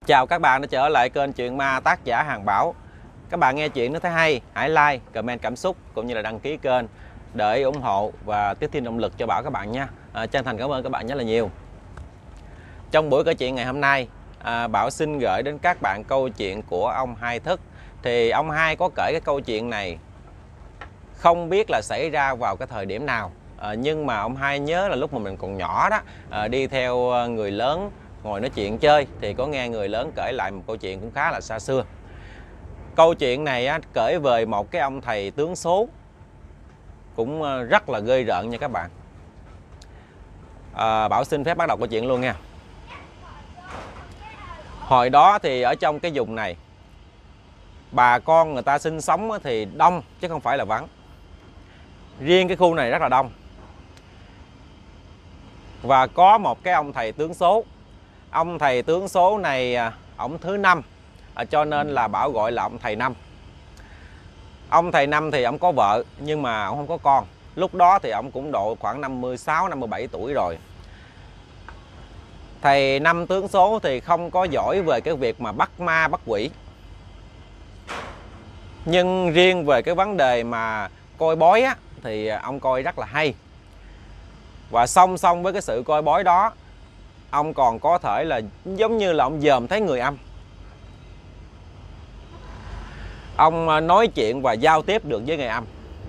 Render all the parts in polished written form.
Chào các bạn đã trở lại kênh Chuyện Ma tác giả Hàng Bảo. Các bạn nghe chuyện nếu thấy hay, hãy like, comment cảm xúc cũng như là đăng ký kênh để ủng hộ và tiếp thêm động lực cho Bảo các bạn nha. Chân thành cảm ơn các bạn rất là nhiều. Trong buổi kể chuyện ngày hôm nay, Bảo xin gửi đến các bạn câu chuyện của ông Hai Thức. Thì ông Hai có kể cái câu chuyện này không biết là xảy ra vào cái thời điểm nào, nhưng mà ông Hai nhớ là lúc mà mình còn nhỏ đó, đi theo người lớn ngồi nói chuyện chơi thì có nghe người lớn kể lại một câu chuyện cũng khá là xa xưa. Câu chuyện này kể về một cái ông thầy tướng số cũng rất là ghê rợn nha các bạn. Bảo xin phép bắt đầu câu chuyện luôn nha. Hồi đó thì ở trong cái vùng này, bà con người ta sinh sống thì đông chứ không phải là vắng. Riêng cái khu này rất là đông. Và có một cái ông thầy tướng số. Ông thầy tướng số này ổng thứ 5, cho nên là Bảo gọi là ông thầy Năm. Ông thầy Năm thì ổng có vợ nhưng mà ổng không có con. Lúc đó thì ổng cũng độ khoảng 56-57 tuổi rồi. Thầy Năm tướng số thì không có giỏi về cái việc mà bắt ma bắt quỷ. Nhưng riêng về cái vấn đề mà coi bói á, thì ông coi rất là hay. Và song song với cái sự coi bói đó, ông còn có thể là giống như là ông dòm thấy người âm. Ông nói chuyện và giao tiếp được với người âm.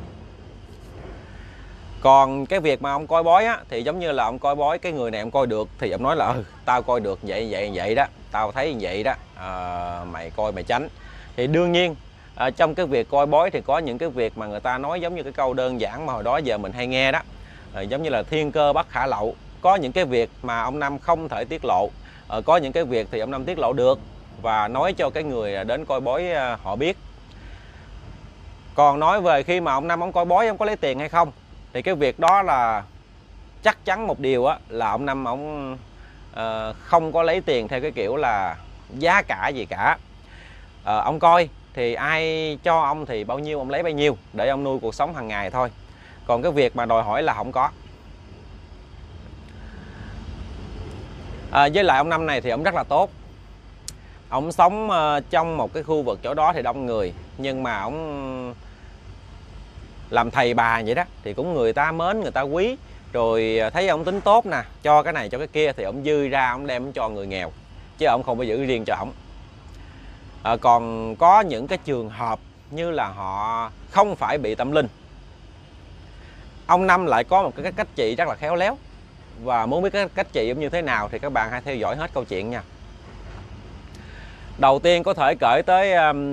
Còn cái việc mà ông coi bói á, thì giống như là ông coi bói cái người này ông coi được thì ông nói là tao coi được vậy đó, tao thấy vậy đó, mày coi mày tránh. Thì đương nhiên trong cái việc coi bói thì có những cái việc mà người ta nói giống như cái câu đơn giản mà hồi đó giờ mình hay nghe đó, giống như là thiên cơ bất khả lậu. Có những cái việc mà ông Năm không thể tiết lộ, có những cái việc thì ông Năm tiết lộ được và nói cho cái người đến coi bói họ biết. Còn nói về khi mà ông Năm ông coi bói ông có lấy tiền hay không, thì cái việc đó là chắc chắn một điều á, là ông Năm ông không có lấy tiền theo cái kiểu là giá cả gì cả. Ông coi thì ai cho ông thì bao nhiêu ông lấy bấy nhiêu để ông nuôi cuộc sống hàng ngày thôi. Còn cái việc mà đòi hỏi là không có. Với lại ông Năm này thì ông rất là tốt. Ông sống trong một cái khu vực chỗ đó thì đông người, nhưng mà ông làm thầy bà vậy đó thì cũng người ta mến, người ta quý. Rồi thấy ông tính tốt nè, cho cái này cho cái kia thì ông dư ra ông đem cho người nghèo, chứ ông không phải giữ riêng cho ông. Còn có những cái trường hợp như là họ không phải bị tâm linh, ông Năm lại có một cái cách trị rất là khéo léo. Và muốn biết cái cách trị như thế nào thì các bạn hãy theo dõi hết câu chuyện nha. Đầu tiên có thể kể tới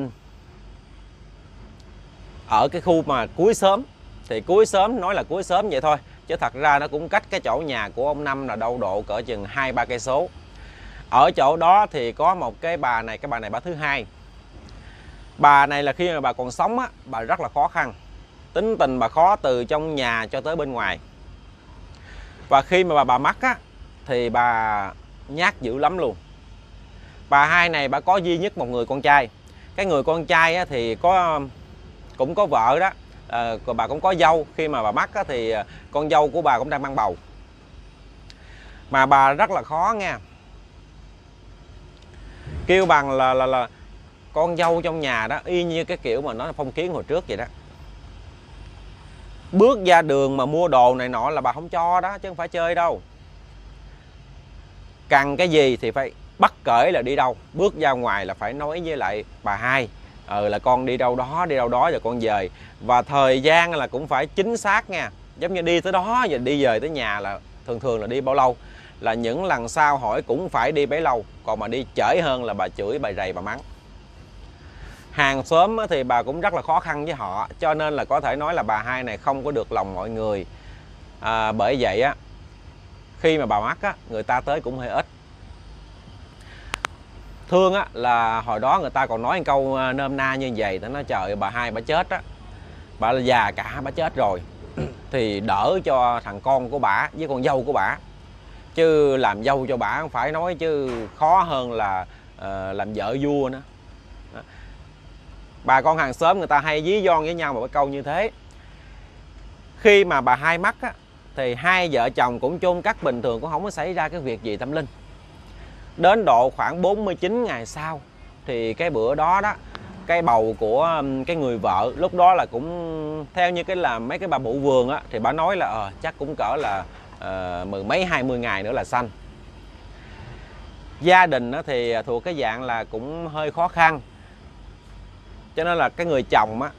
ở cái khu mà cuối xóm. Thì cuối xóm nói là cuối xóm vậy thôi, chứ thật ra nó cũng cách cái chỗ nhà của ông Năm là đâu độ cỡ chừng 2-3 cây số. Ở chỗ đó thì có một cái bà này bà thứ hai. Bà này là khi mà bà còn sống á, bà rất là khó khăn. Tính tình bà khó từ trong nhà cho tới bên ngoài. Và khi mà bà mất á, thì bà nhát dữ lắm luôn. Bà hai này bà có duy nhất một người con trai. Cái người con trai á, thì cũng có vợ đó, bà cũng có dâu. Khi mà bà mất á, thì con dâu của bà cũng đang mang bầu. Mà bà rất là khó nha. Kêu bằng là con dâu trong nhà đó y như cái kiểu mà nó phong kiến hồi trước vậy đó. Bước ra đường mà mua đồ này nọ là bà không cho đó, chứ không phải chơi đâu. Cần cái gì thì phải bắt cởi là đi đâu. Bước ra ngoài là phải nói với lại bà hai là con đi đâu đó rồi con về. Và thời gian là cũng phải chính xác nha. Giống như đi tới đó và đi về tới nhà là thường là đi bao lâu, là những lần sau hỏi cũng phải đi bấy lâu. Còn mà đi trễ hơn là bà chửi, bà rầy, bà mắng. Hàng xóm thì bà cũng rất là khó khăn với họ, cho nên là có thể nói là bà hai này không có được lòng mọi người. Bởi vậy á, khi mà bà mất á, người ta tới cũng hơi ít. Thương á, là hồi đó người ta còn nói một câu nôm na như vậy. Ta nói trời, bà hai bà chết á, bà là già cả, bà chết rồi thì đỡ cho thằng con của bà với con dâu của bà. Chứ làm dâu cho bà không phải nói, chứ khó hơn là làm vợ vua nữa. Bà con hàng xóm người ta hay ví von với nhau một cái câu như thế. Khi mà bà hai mất á, thì hai vợ chồng cũng chôn cất bình thường, cũng không có xảy ra cái việc gì tâm linh. Đến độ khoảng 49 ngày sau thì cái bữa đó đó, cái bầu của cái người vợ lúc đó là cũng theo như cái là mấy cái bà bụ vườn á, thì bà nói là chắc cũng cỡ là mười mấy 20 ngày nữa là sanh. Gia đình thì thuộc cái dạng là cũng hơi khó khăn, cho nên là cái người chồng á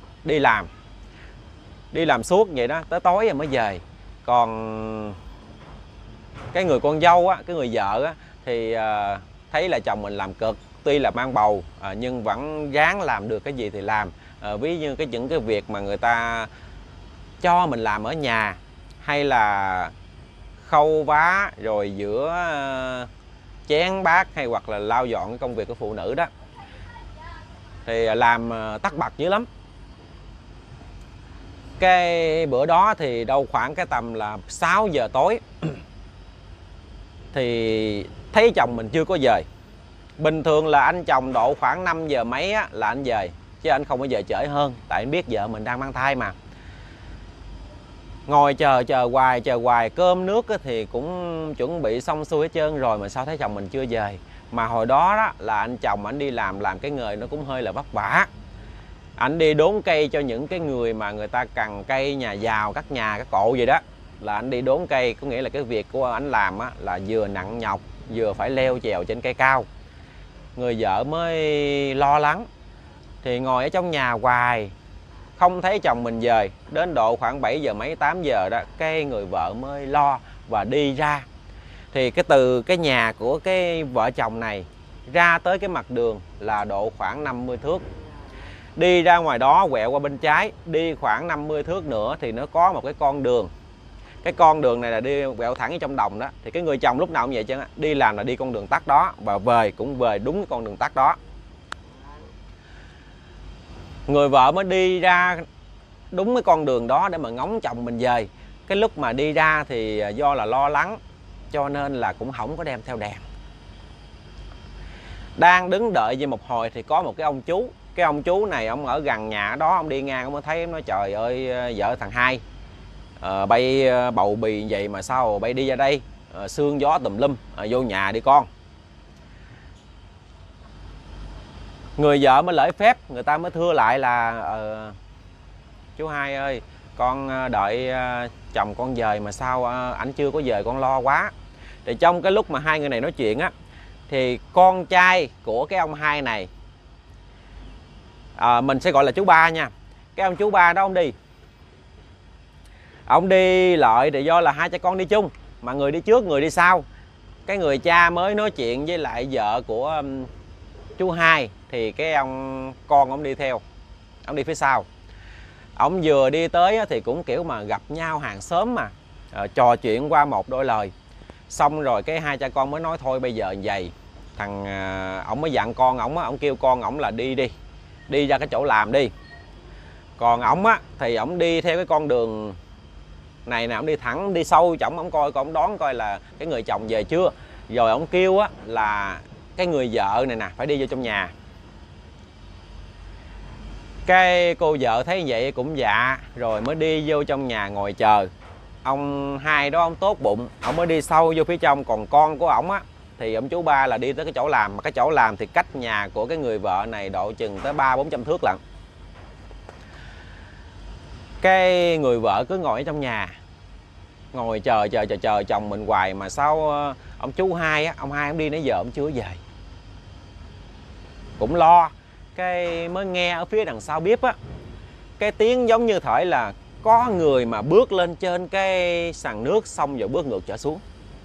đi làm suốt vậy đó, tới tối rồi mới về. Còn cái người con dâu á, cái người vợ á, thì thấy là chồng mình làm cực, tuy là mang bầu nhưng vẫn ráng làm được cái gì thì làm. Ví như những cái việc mà người ta cho mình làm ở nhà, hay là khâu vá rồi rửa chén bát, hay hoặc là lau dọn cái công việc của phụ nữ đó, thì làm tất bật dữ lắm. Cái bữa đó thì đâu khoảng cái tầm là 6 giờ tối thì thấy chồng mình chưa có về. Bình thường là anh chồng độ khoảng 5 giờ mấy á, là anh về, chứ anh không bao giờ trễ hơn, tại anh biết vợ mình đang mang thai mà. Ngồi chờ hoài, cơm nước thì cũng chuẩn bị xong xuôi hết trơn rồi mà sao thấy chồng mình chưa về. Mà hồi đó đó là anh chồng anh đi làm cái nghề nó cũng hơi là vất vả. Anh đi đốn cây cho những cái người mà người ta cần cây, nhà giàu, các nhà, các cộ vậy đó. Là anh đi đốn cây, có nghĩa là cái việc của anh làm á, là vừa nặng nhọc, vừa phải leo trèo trên cây cao. Người vợ mới lo lắng, thì ngồi ở trong nhà hoài, không thấy chồng mình về. Đến độ khoảng 7 giờ mấy 8 giờ đó, cái người vợ mới lo và đi ra. Thì từ cái nhà của cái vợ chồng này ra tới cái mặt đường là độ khoảng 50 thước. Đi ra ngoài đó quẹo qua bên trái, đi khoảng 50 thước nữa thì nó có một cái con đường. Cái con đường này là đi quẹo thẳng ở trong đồng đó. Thì cái người chồng lúc nào cũng vậy chứ, đi làm là đi con đường tắt đó, và về cũng về đúng cái con đường tắt đó. Người vợ mới đi ra đúng cái con đường đó để mà ngóng chồng mình về. Cái lúc mà đi ra thì do là lo lắng cho nên là cũng không có đem theo đèn. Đang đứng đợi về một hồi thì có một cái ông chú. Cái ông chú này ông ở gần nhà đó, ông đi ngang ông mới thấy, ông nói trời ơi vợ thằng Hai bay bầu bì vậy mà sao bay đi ra đây, sương gió tùm lum, vô nhà đi con. Người vợ mới lễ phép, người ta mới thưa lại là chú Hai ơi, con đợi chồng con về mà sao ảnh chưa có về, con lo quá. Thì trong cái lúc mà hai người này nói chuyện á, thì con trai của cái ông Hai này, mình sẽ gọi là chú Ba nha. Cái ông chú Ba đó ông đi lại thì do là hai cha con đi chung, mà người đi trước người đi sau. Cái người cha mới nói chuyện với lại vợ của chú Hai, thì cái ông con ông đi theo, ông đi phía sau. Ông vừa đi tới thì cũng kiểu mà gặp nhau hàng xóm mà, trò chuyện qua một đôi lời. Xong rồi cái hai cha con mới nói thôi bây giờ vậy, thằng ổng mới dặn con ổng, ổng kêu con ổng là đi ra cái chỗ làm đi. Còn ổng á thì ổng đi theo cái con đường này nè, ổng đi thẳng đi sâu chổng, ổng coi ổng đoán coi là cái người chồng về chưa. Rồi ổng kêu á là cái người vợ này nè phải đi vô trong nhà. Cái cô vợ thấy vậy cũng dạ, rồi mới đi vô trong nhà ngồi chờ. Ông Hai đó ông tốt bụng, ông mới đi sâu vô phía trong. Còn con của ổng á thì ông chú Ba là đi tới cái chỗ làm, mà cái chỗ làm thì cách nhà của cái người vợ này độ chừng tới 300-400 thước lận. Cái người vợ cứ ngồi ở trong nhà, ngồi chờ chồng mình hoài mà sao ông chú Hai á, ông Hai ông đi nãy giờ ông chưa về. Cũng lo. Cái mới nghe ở phía đằng sau bếp á, cái tiếng giống như thể là có người mà bước lên trên cái sàn nước xong rồi bước ngược trở xuống.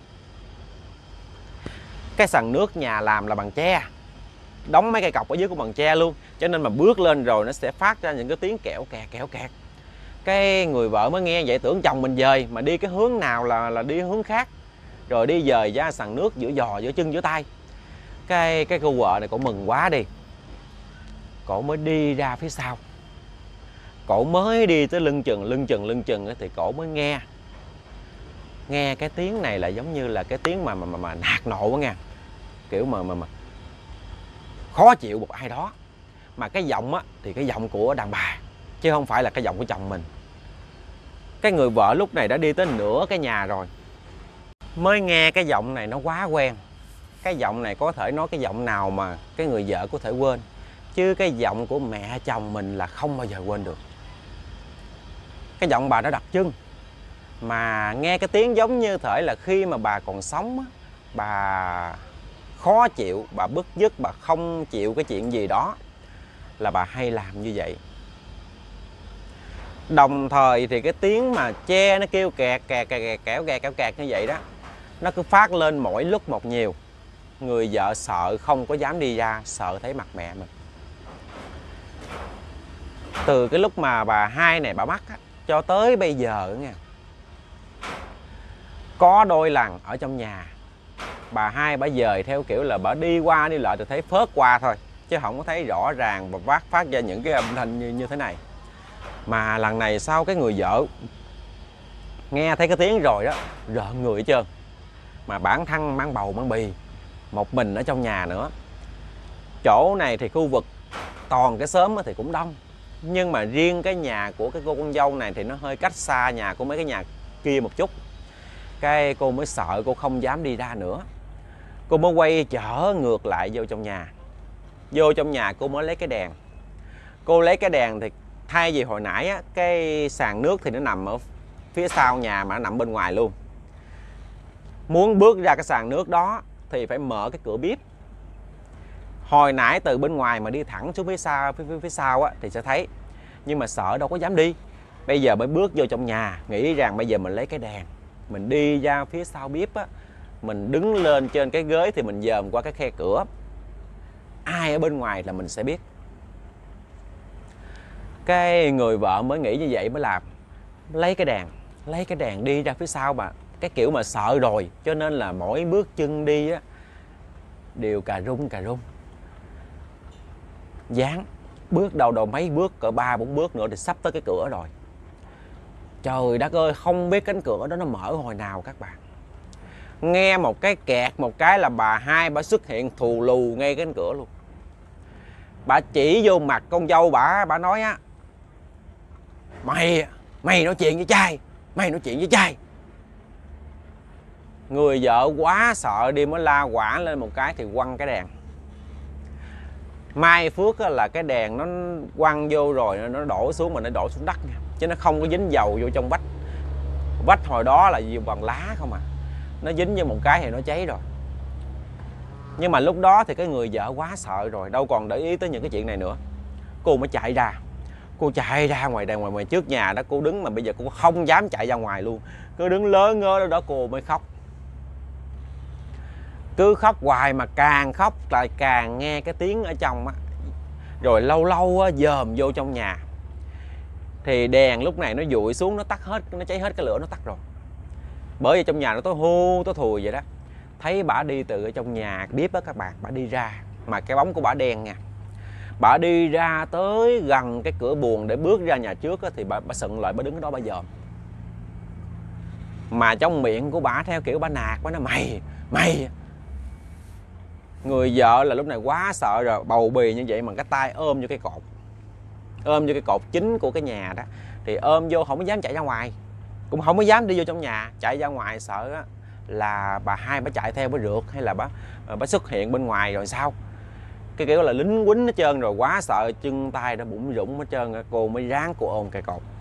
Cái sàn nước nhà làm là bằng tre, đóng mấy cây cọc ở dưới cũng bằng tre luôn, cho nên mà bước lên rồi nó sẽ phát ra những cái tiếng kẹo kẹt. Cái người vợ mới nghe vậy tưởng chồng mình về, mà đi cái hướng nào là đi hướng khác, rồi đi dời ra sàn nước giữa giò giữa chân giữa tay. Cái cô vợ này cổ mừng quá đi, cổ mới đi ra phía sau. Cổ mới đi tới lưng chừng thì cổ mới nghe cái tiếng này là giống như là cái tiếng mà nạt nộ á nghe, kiểu mà khó chịu một ai đó. Mà cái giọng á thì cái giọng của đàn bà chứ không phải là cái giọng của chồng mình. Cái người vợ lúc này đã đi tới nửa cái nhà rồi, mới nghe cái giọng này nó quá quen. cái giọng này có thể nói cái giọng nào mà cái người vợ có thể quên, chứ cái giọng của mẹ chồng mình là không bao giờ quên được. Cái giọng bà nó đặc trưng, mà nghe cái tiếng giống như thể là khi mà bà còn sống á, bà khó chịu, bà bứt rứt, bà không chịu cái chuyện gì đó là bà hay làm như vậy. Đồng thời thì cái tiếng mà tre nó kêu kẹt kẹt kẹt kẹo kẹt kẹo kẹt như vậy đó, nó cứ phát lên mỗi lúc một nhiều. Người vợ sợ không có dám đi ra, sợ thấy mặt mẹ mình. Từ cái lúc mà bà Hai này bà mắc á, cho tới bây giờ nha, có đôi lần ở trong nhà bà Hai bà dời theo kiểu là bà đi qua đi lại thì thấy phớt qua thôi, chứ không có thấy rõ ràng và phát ra những cái âm thanh như thế này. Mà lần này sau cái người vợ nghe thấy cái tiếng rồi đó, rợn người hết trơn. Mà bản thân mang bầu mang bì, một mình ở trong nhà nữa. Chỗ này thì khu vực toàn cái xóm thì cũng đông, nhưng mà riêng cái nhà của cái cô con dâu này thì nó hơi cách xa nhà của mấy cái nhà kia một chút. Cái cô mới sợ, cô không dám đi ra nữa. Cô mới quay trở ngược lại vô trong nhà. Vô trong nhà cô mới lấy cái đèn. Cô lấy cái đèn thì thay vì hồi nãy á, cái sàn nước thì nó nằm ở phía sau nhà mà nó nằm bên ngoài luôn. Muốn bước ra cái sàn nước đó thì phải mở cái cửa bếp. Hồi nãy từ bên ngoài mà đi thẳng xuống phía sau á, thì sẽ thấy. Nhưng mà sợ đâu có dám đi. Bây giờ mới bước vô trong nhà, nghĩ rằng bây giờ mình lấy cái đèn, mình đi ra phía sau bếp á, mình đứng lên trên cái ghế thì mình dòm qua cái khe cửa. Ai ở bên ngoài là mình sẽ biết. Cái người vợ mới nghĩ như vậy mới làm. Lấy cái đèn đi ra phía sau mà. Cái kiểu mà sợ rồi, cho nên là mỗi bước chân đi á đều cà rung. Dán bước đầu mấy bước, cỡ 3-4 bước nữa thì sắp tới cái cửa rồi. Trời đất ơi, không biết cánh cửa đó nó mở hồi nào các bạn. Nghe một cái kẹt một cái là bà Hai bà xuất hiện thù lù ngay cánh cửa luôn. Bà chỉ vô mặt con dâu bà nói á: Mày nói chuyện với trai. Người vợ quá sợ đi mới la quảng lên một cái thì quăng cái đèn. May phước là cái đèn nó quăng vô rồi nó đổ xuống, mà nó đổ xuống đất nha, chứ nó không có dính dầu vô trong vách. Vách hồi đó là gì bằng lá không à, nó dính vô một cái thì nó cháy rồi. Nhưng mà lúc đó thì cái người vợ quá sợ rồi, đâu còn để ý tới những cái chuyện này nữa. Cô mới chạy ra. Cô chạy ra ngoài trước nhà đó, cô đứng mà bây giờ cô không dám chạy ra ngoài luôn. Cứ đứng lớ ngơ đó cô mới khóc. Cứ khóc hoài mà càng khóc lại càng nghe cái tiếng ở trong á. Rồi lâu á dòm vô trong nhà thì đèn lúc này nó dụi xuống, nó tắt hết, nó cháy hết cái lửa, nó tắt rồi. Bởi vì trong nhà nó tối hưu tối thùi vậy đó. Thấy bả đi từ ở trong nhà bếp á các bạn, bả đi ra mà cái bóng của bả đen nha. Bả đi ra tới gần cái cửa buồng để bước ra nhà trước á, thì bả sững lại, bả đứng ở đó bả dòm. Mà trong miệng của bả theo kiểu bả nạt, bả nói mày. Người vợ là lúc này quá sợ rồi, bầu bì như vậy mà cái tay ôm vô cái cột. Ôm vô cái cột chính của cái nhà đó. Thì ôm vô không có dám chạy ra ngoài, cũng không có dám đi vô trong nhà. Chạy ra ngoài sợ á, là bà Hai bà chạy theo bà rượt, hay là bà xuất hiện bên ngoài rồi sao. Cái kiểu là lính quýnh hết trơn rồi, quá sợ, chân tay đã bụng rụng hết trơn. Cô mới ráng cô ôm cây cột,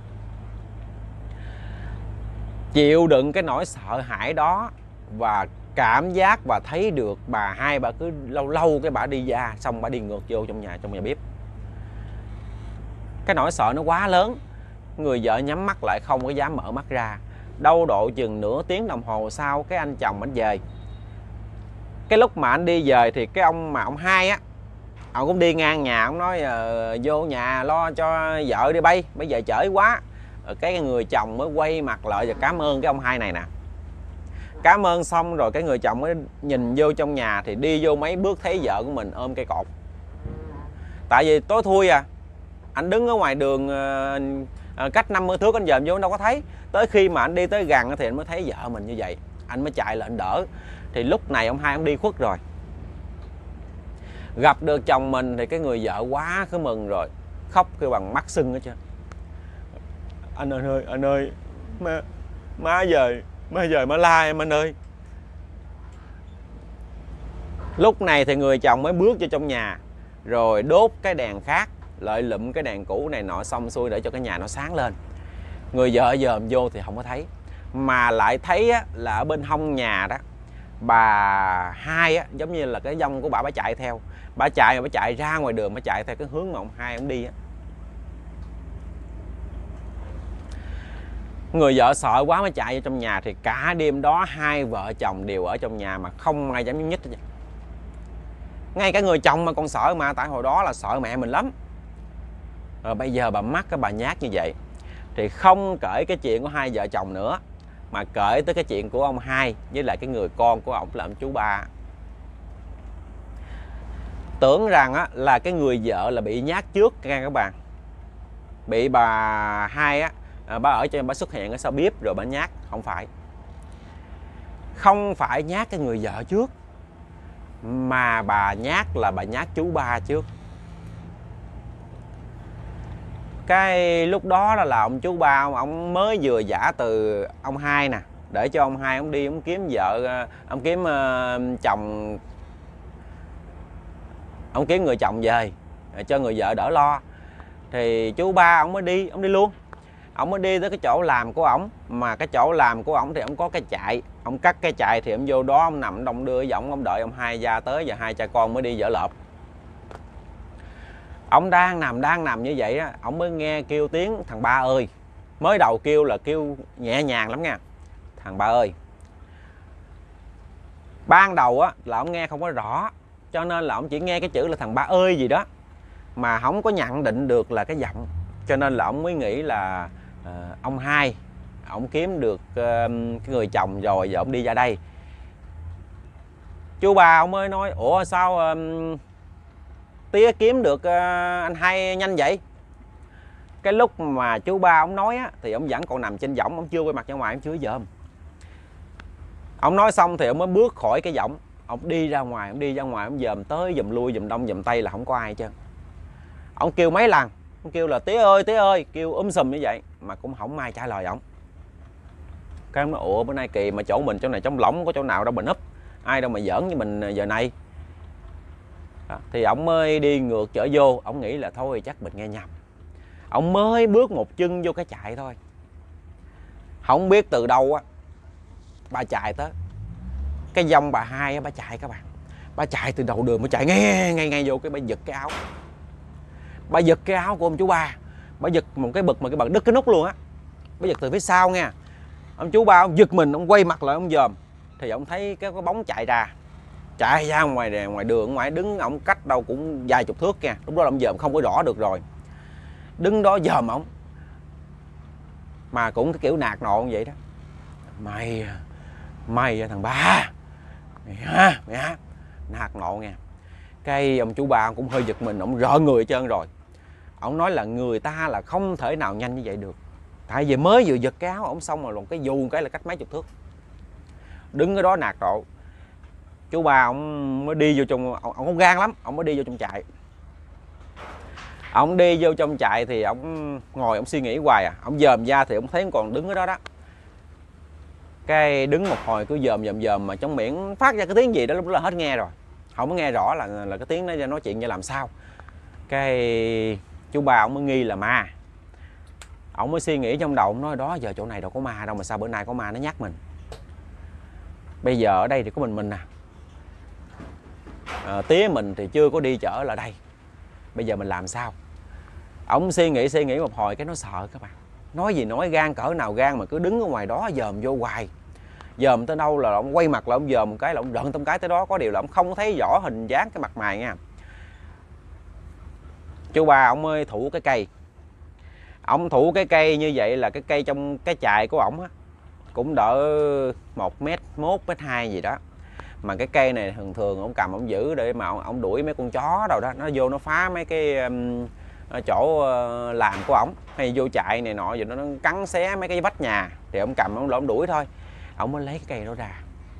chịu đựng cái nỗi sợ hãi đó. Và cảm giác và thấy được bà Hai bà cứ lâu cái bà đi ra, xong bà đi ngược vô trong nhà bếp. Cái nỗi sợ nó quá lớn. Người vợ nhắm mắt lại không có dám mở mắt ra. Đâu độ chừng nửa tiếng đồng hồ sau cái anh chồng anh về. Cái lúc mà anh đi về thì cái ông Hai á, ông cũng đi ngang nhà, ông nói vô nhà lo cho vợ đi bay, bây giờ chởi quá. Rồi cái người chồng mới quay mặt lại và cảm ơn cái ông Hai này nè. Cảm ơn xong rồi cái người chồng mới nhìn vô trong nhà thì đi vô mấy bước thấy vợ của mình ôm cây cột. Tại vì tối thui à, anh đứng ở ngoài đường cách 50 thước anh dòm vô anh đâu có thấy. Tới khi mà anh đi tới gần thì anh mới thấy vợ mình như vậy. Anh mới chạy lại anh đỡ. Thì lúc này ông Hai ông đi khuất rồi. Gặp được chồng mình thì cái người vợ quá cứ mừng rồi, khóc kêu bằng mắt sưng hết trơn. Anh ơi, má giờ má la em anh ơi. Lúc này thì người chồng mới bước vô trong nhà, rồi đốt cái đèn khác, lợi lụm cái đèn cũ này nọ xong xuôi để cho cái nhà nó sáng lên. Người vợ dòm vô thì không có thấy, mà lại thấy á, là ở bên hông nhà đó, bà Hai á, giống như là cái dông của bà chạy theo. Bà chạy ra ngoài đường, bà chạy theo cái hướng mà ông Hai ông đi á. Người vợ sợ quá mới chạy vô trong nhà, thì cả đêm đó hai vợ chồng đều ở trong nhà mà không ai dám nhúc nhích. Ngay cả người chồng mà còn sợ, mà tại hồi đó là sợ mẹ mình lắm. Rồi bây giờ bà mắc cái bà nhát như vậy thì không kể cái chuyện của hai vợ chồng nữa, mà kể tới cái chuyện của ông Hai với lại cái người con của ông là ông chú Ba. Tưởng rằng á, là cái người vợ là bị nhát trước nha các bạn. Bị bà Hai á, bà ở trên bà xuất hiện ở sau bếp rồi bà nhát. Không phải. Không phải nhát cái người vợ trước, mà bà nhát là bà nhát chú Ba trước. Cái lúc đó là ông chú Ba ông mới vừa giả từ ông Hai nè, để cho ông Hai ông đi ông kiếm vợ, ông kiếm chồng, ông kiếm người chồng về cho người vợ đỡ lo. Thì chú Ba ông đi luôn. Ông mới đi tới cái chỗ làm của ổng, mà cái chỗ làm của ổng thì ông có cái chạy, ông cắt cái chạy thì ông vô đó ông nằm đông đưa giọng, ông đợi ông Hai ra tới và hai cha con mới đi dỡ lợp. Ông đang nằm như vậy á, ông mới nghe kêu tiếng thằng Ba ơi. Mới đầu kêu là kêu nhẹ nhàng lắm nha, thằng Ba ơi. Ban đầu á là ông nghe không có rõ, cho nên là ông chỉ nghe cái chữ là thằng Ba ơi gì đó, mà không có nhận định được là cái giọng. Cho nên là ông mới nghĩ là ông Hai ông kiếm được cái người chồng rồi, giờ ông đi ra đây. Chú Ba ông mới nói ủa sao tía kiếm được anh Hai nhanh vậy. Cái lúc mà chú Ba ông nói á, thì ông vẫn còn nằm trên võng, ông chưa quay mặt ra ngoài, ông chưa dòm. Ông nói xong thì ông mới bước khỏi cái võng, ông đi ra ngoài, ông dòm tới dòm lui dòm đông dòm tây là không có ai hết trơn. Ông kêu mấy lần, ông kêu là tía ơi, kêu sùm như vậy mà cũng không ai trả lời ông. Cái ông nói ủa bữa nay kỳ mà chỗ mình chỗ này trống lỏng, có chỗ nào đâu mà núp, ai đâu mà giỡn với mình giờ này. Đó, thì ông mới đi ngược trở vô, ông nghĩ là thôi chắc mình nghe nhầm. Ông mới bước một chân vô cái chạy thôi, không biết từ đâu á bà chạy tới cái dòng bà Hai á, bà chạy các bạn. Bà chạy từ đầu đường, bà chạy ngay vô cái bà giật cái áo. Bà giật cái áo của ông chú Ba, bà giật một cái bực mà cái bà đứt cái nút luôn á. Bà giật từ phía sau nha. Ông chú Ba ông giật mình, ông quay mặt lại ông dòm thì ông thấy cái bóng chạy ra ngoài đường ngoài, đứng ông cách đâu cũng vài chục thước nha. Lúc đó là ông dòm không có rõ được rồi, đứng đó dòm ổng mà cũng cái kiểu nạt nộ như vậy đó. Mày thằng Ba mày ha nạt nộ nha. Cái ông chú Ba ông cũng hơi giật mình, ông rợ người hết trơn rồi. Ông nói là người ta là không thể nào nhanh như vậy được, tại vì mới vừa giật cái áo ông xong rồi, cái dù cái là cách mấy chục thước. Đứng ở đó nạt nộ. Chú Ba ông mới đi vô trong, ông không gan lắm, ông mới đi vô trong trại. Ông đi vô trong trại thì ông ngồi ông suy nghĩ hoài à. Ông dòm ra thì ông thấy ông còn đứng ở đó đó. Cái đứng một hồi cứ dòm mà trong miệng phát ra cái tiếng gì đó, lúc đó là hết nghe rồi, không có nghe rõ là cái tiếng nó nói chuyện như làm sao. Cái chú Ba ông mới nghi là ma. Ông mới suy nghĩ trong đầu, ông nói đó giờ chỗ này đâu có ma đâu, mà sao bữa nay có ma nó nhắc mình. Bây giờ ở đây thì có mình nè, tía mình thì chưa có đi chở lại đây, bây giờ mình làm sao. Ông suy nghĩ một hồi cái nó sợ các bạn. Nói gì nói, gan cỡ nào gan mà cứ đứng ở ngoài đó dòm vô hoài. Dòm tới đâu là ông quay mặt là ông dòm một cái là ông rợn tông cái tới đó. Có điều là ông không thấy rõ hình dáng cái mặt mày nha. Chú Ba ông mới thủ cái cây. Ông thủ cái cây như vậy là cái cây trong cái chài của ổng á cũng đỡ 1m1, 1m2 gì đó. Mà cái cây này thường ông cầm ông giữ để mà ông đuổi mấy con chó đâu đó, nó vô nó phá mấy cái chỗ làm của ổng, hay vô chạy này nọ, rồi nó cắn xé mấy cái vách nhà thì ông cầm ông đuổi thôi. Ông mới lấy cái cây đó ra.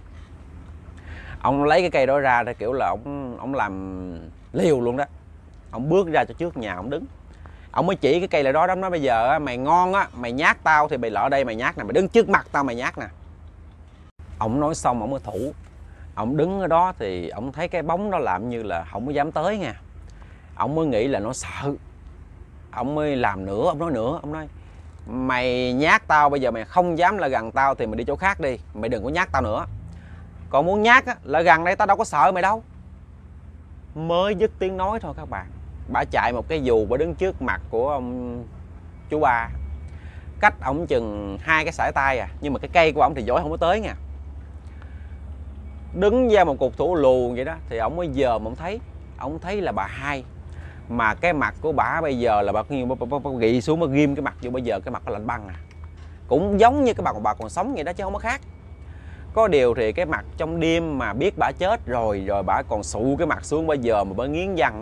Ông lấy cái cây đó ra thì kiểu là ông làm liều luôn đó. Ông bước ra cho trước nhà ông đứng. Ông mới chỉ cái cây lại đó đó, nói bây giờ mày ngon á, mày nhát tao thì mày lỡ đây mày nhát nè, mày đứng trước mặt tao mày nhát nè. Ông nói xong ông mới thủ. Ông đứng ở đó thì ông thấy cái bóng đó làm như là không có dám tới nha. Ông mới nghĩ là nó sợ. Ông mới làm nữa, ông nói nữa, ông nói mày nhát tao, bây giờ mày không dám lại gần tao thì mày đi chỗ khác đi, mày đừng có nhát tao nữa. Còn muốn nhát á, lại gần đây tao đâu có sợ mày đâu. Mới dứt tiếng nói thôi các bạn, bả chạy một cái dù, bả đứng trước mặt của ông chú ba, cách ổng chừng 2 cái sải tay à, nhưng mà cái cây của ổng thì dối không có tới nha. Đứng ra một cục thủ lù vậy đó, thì ổng mới dòm ổng thấy là bà Hai, mà cái mặt của bả bây giờ là bà gị xuống, bà ghim cái mặt vô, bây giờ cái mặt nó lạnh băng à, cũng giống như cái mặt mà bà còn sống vậy đó chứ không có khác. Có điều thì cái mặt trong đêm mà biết bả chết rồi bả còn sụ cái mặt xuống, bây giờ mà bả nghiến răng đó.